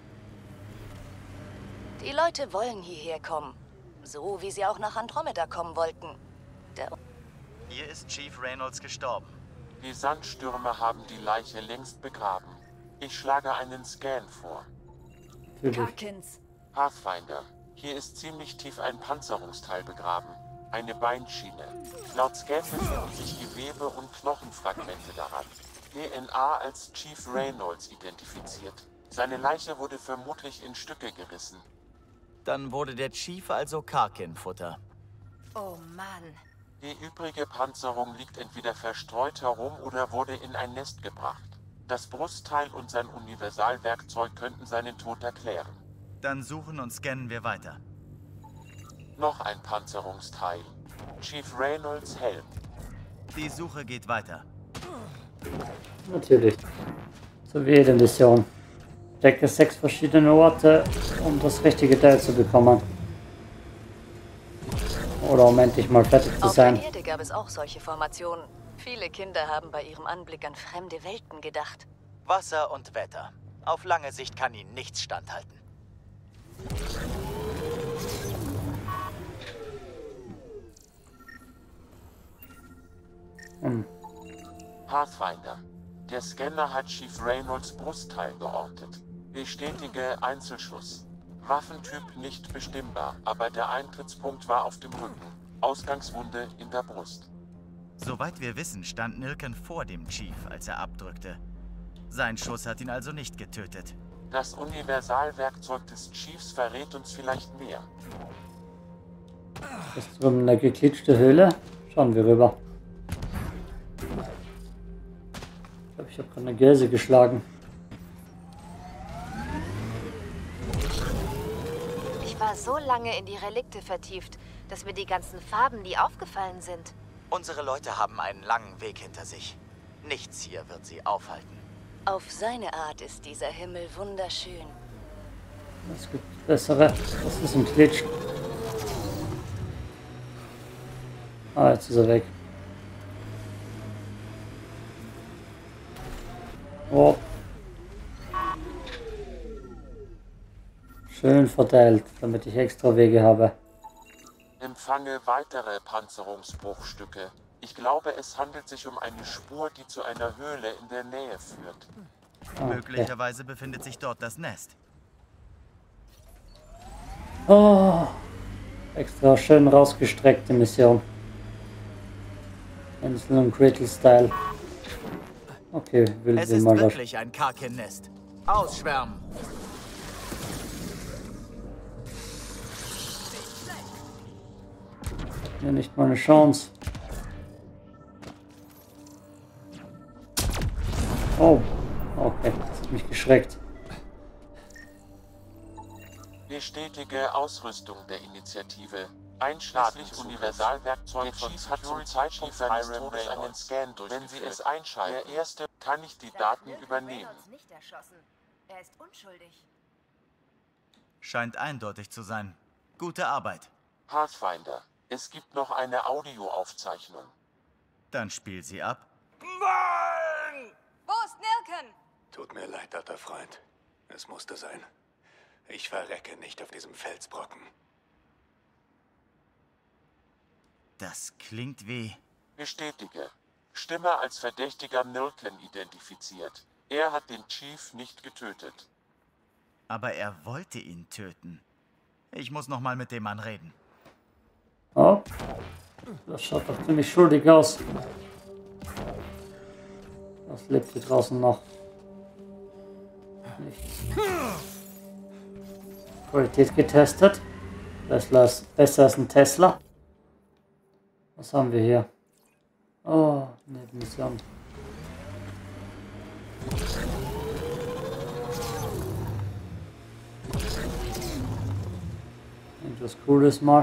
Die Leute wollen hierher kommen. So wie sie auch nach Andromeda kommen wollten.
Hier ist Chief Reynolds gestorben.
Die Sandstürme haben die Leiche längst begraben. Ich schlage einen Scan vor.
Karkins.
Pathfinder, hier ist ziemlich tief ein Panzerungsteil begraben. Eine Beinschiene. Laut Scan befinden sich Gewebe und Knochenfragmente daran. DNA als Chief Reynolds identifiziert. Seine Leiche wurde vermutlich in Stücke gerissen.
Dann wurde der Chief also Karkin-Futter.
Oh Mann.
Die übrige Panzerung liegt entweder verstreut herum oder wurde in ein Nest gebracht. Das Brustteil und sein Universalwerkzeug könnten seinen Tod erklären.
Dann suchen und scannen wir weiter.
Noch ein Panzerungsteil. Chief Reynolds Helm.
Die Suche geht weiter.
Natürlich. So wie jede Mission. Decke 6 verschiedene Orte, um das richtige Teil zu bekommen. Oder um endlich mal fertig zu sein.
Auf der Erde gab es auch solche Formationen. Viele Kinder haben bei ihrem Anblick an fremde Welten gedacht.
Wasser und Wetter. Auf lange Sicht kann ihnen nichts standhalten.
Pathfinder. Der Scanner hat Chief Reynolds Brustteil geortet. Bestätige Einzelschuss. Waffentyp nicht bestimmbar, aber der Eintrittspunkt war auf dem Rücken. Ausgangswunde in der Brust.
Soweit wir wissen, stand Nilken vor dem Chief, als er abdrückte. Sein Schuss hat ihn also nicht getötet.
Das Universalwerkzeug des Chiefs verrät uns vielleicht mehr.
Ist drüben eine geklitschte Höhle? Schauen wir rüber. Ich glaube, ich habe gerade eine Gelse geschlagen.
Ich war so lange in die Relikte vertieft, dass mir die ganzen Farben nie aufgefallen sind.
Unsere Leute haben einen langen Weg hinter sich. Nichts hier wird sie aufhalten.
Auf seine Art ist dieser Himmel wunderschön.
Es gibt bessere. Das ist ein Glitch. Ah, jetzt ist er weg. Oh. Schön verteilt, damit ich extra Wege habe.
Empfange weitere Panzerungsbruchstücke. Ich glaube, es handelt sich um eine Spur, die zu einer Höhle in der Nähe führt.
Okay.
Möglicherweise befindet sich dort das Nest.
Oh, extra schön rausgestreckte Mission. Hänsel und Gretel Style. Okay, will
Es
wir
ist
mal
wirklich ein Karkin-Nest. Ausschwärmen!
Ja, nicht mal eine Chance. Oh, okay, das hat mich geschreckt.
Bestätige Ausrüstung der Initiative. Einschließlich Universalwerkzeug von Chief hat zum Zeitpunkt seines Todes einen Scan durchgeführt. Wenn Sie es einschalten, der erste, kann ich die Daten übernehmen.
Nicht erschossen. Er ist unschuldig.
Scheint eindeutig zu sein. Gute Arbeit.
Pathfinder, es gibt noch eine Audioaufzeichnung.
Dann spiel sie ab.
Nein! Wo ist Nilken?
Tut mir leid, alter Freund. Es musste sein. Ich verrecke nicht auf diesem Felsbrocken.
Das klingt wie...
Bestätige. Stimme als verdächtiger Milken identifiziert. Er hat den Chief nicht getötet.
Aber er wollte ihn töten. Ich muss noch mal mit dem Mann reden.
Oh, das schaut doch ziemlich schuldig aus. Was lebt hier draußen noch? Nichts. Qualität getestet. Tesla ist besser als ein Tesla. Was haben wir hier? Oh, Nebenmission. Irgendwas Cooles mal.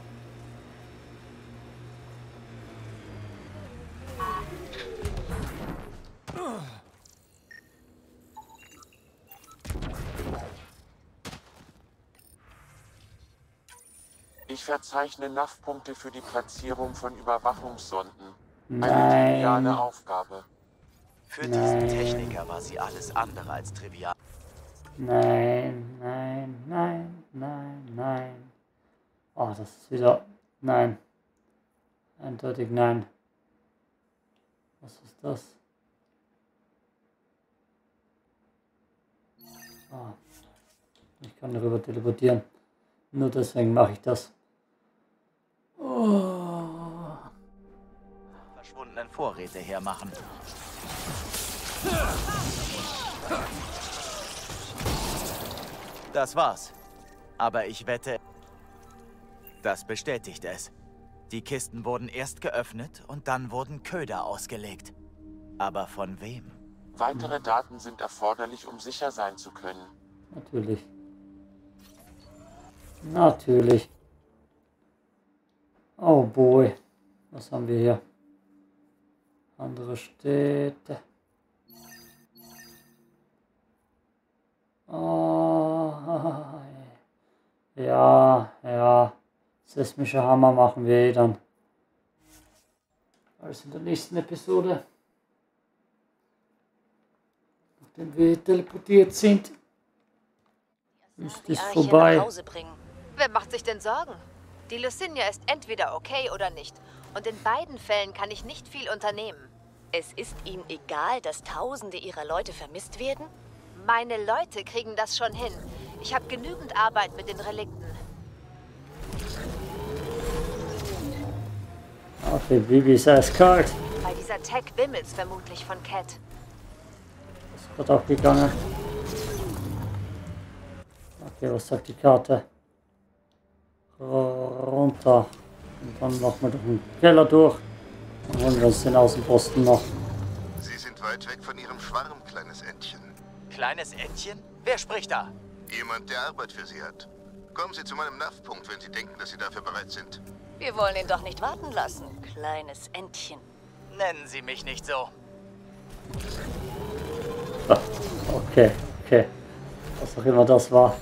Ich verzeichne NAV-Punkte für die Platzierung von Überwachungssonden. Eine
Nein.
triviale Aufgabe.
Für diesen Techniker war sie alles andere als trivial.
Nein, nein, nein, nein, nein. Oh, das ist wieder... Nein. Eindeutig nein. Was ist das? Ah. Ich kann darüber teleportieren. Nur deswegen mache ich das. Oh.
Verschwundenen Vorräte hermachen. Das war's. Aber ich wette, das bestätigt es. Die Kisten wurden erst geöffnet und dann wurden Köder ausgelegt. Aber von wem?
Weitere Daten sind erforderlich, um sicher sein zu können.
Natürlich. Natürlich. Oh boy. Was haben wir hier? Andere Städte. Oh, ja, ja. Seismischer Hammer machen wir dann. Also in der nächsten Episode. Nachdem wir teleportiert sind, ist es vorbei.
Wer macht sich denn Sorgen? Die Lucinia ist entweder okay oder nicht. Und in beiden Fällen kann ich nicht viel unternehmen.
Es ist Ihnen egal, dass Tausende Ihrer Leute vermisst werden?
Meine Leute kriegen das schon hin. Ich habe genügend Arbeit mit den Relikten.
Okay, Bibi ist eiskalt.
Bei dieser Tech wimmelt's vermutlich von Cat.
Das wird auch gegangen. Okay, was sagt die Karte? Runter. Und dann nochmal durch den Keller durch. Dann holen wir uns den Außenposten noch.
Sie sind weit weg von Ihrem Schwarm, kleines Entchen.
Kleines Entchen? Wer spricht da?
Jemand, der Arbeit für Sie hat. Kommen Sie zu meinem NAV-Punkt, wenn Sie denken, dass Sie dafür bereit sind.
Wir wollen ihn doch nicht warten lassen, kleines Entchen.
Nennen Sie mich nicht so.
Ah, okay. Was auch immer das war.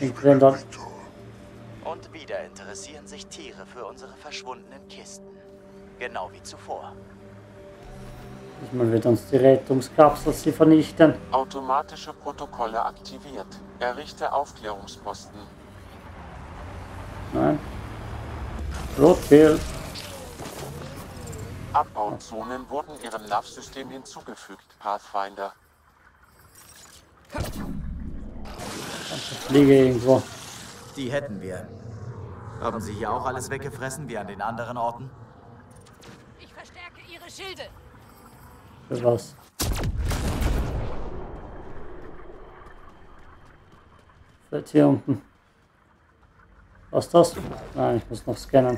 Und wieder interessieren sich Tiere für unsere verschwundenen Kisten. Genau wie zuvor.
Diesmal wird uns die Rettungskapsel sie vernichten.
Automatische Protokolle aktiviert. Errichte Aufklärungsposten.
Nein. Roadkill.
Abbauzonen wurden ihrem NAV-System hinzugefügt, Pathfinder.
Fliege irgendwo.
Die hätten wir. Haben Sie hier auch alles weggefressen wie an den anderen Orten?
Ich verstärke Ihre Schilde.
Für was? Vielleicht hier unten. Was ist das? Nein, ich muss noch scannen.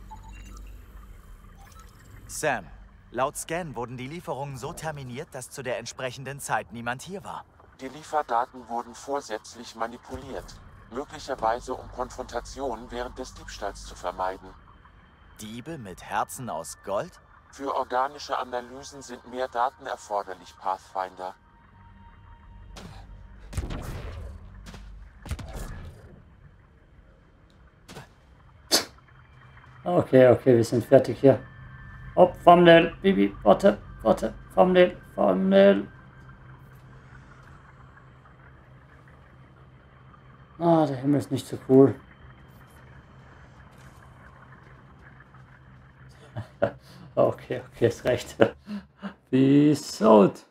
Sam, laut Scan wurden die Lieferungen so terminiert, dass zu der entsprechenden Zeit niemand hier war.
Die Lieferdaten wurden vorsätzlich manipuliert. Möglicherweise um Konfrontationen während des Diebstahls zu vermeiden.
Diebe mit Herzen aus Gold?
Für organische Analysen sind mehr Daten erforderlich, Pathfinder.
Okay, wir sind fertig hier. Hopp, Thumbnail, Bibi, warte, Thumbnail. Ah, der Himmel ist nicht so cool. Okay, ist recht. Peace out.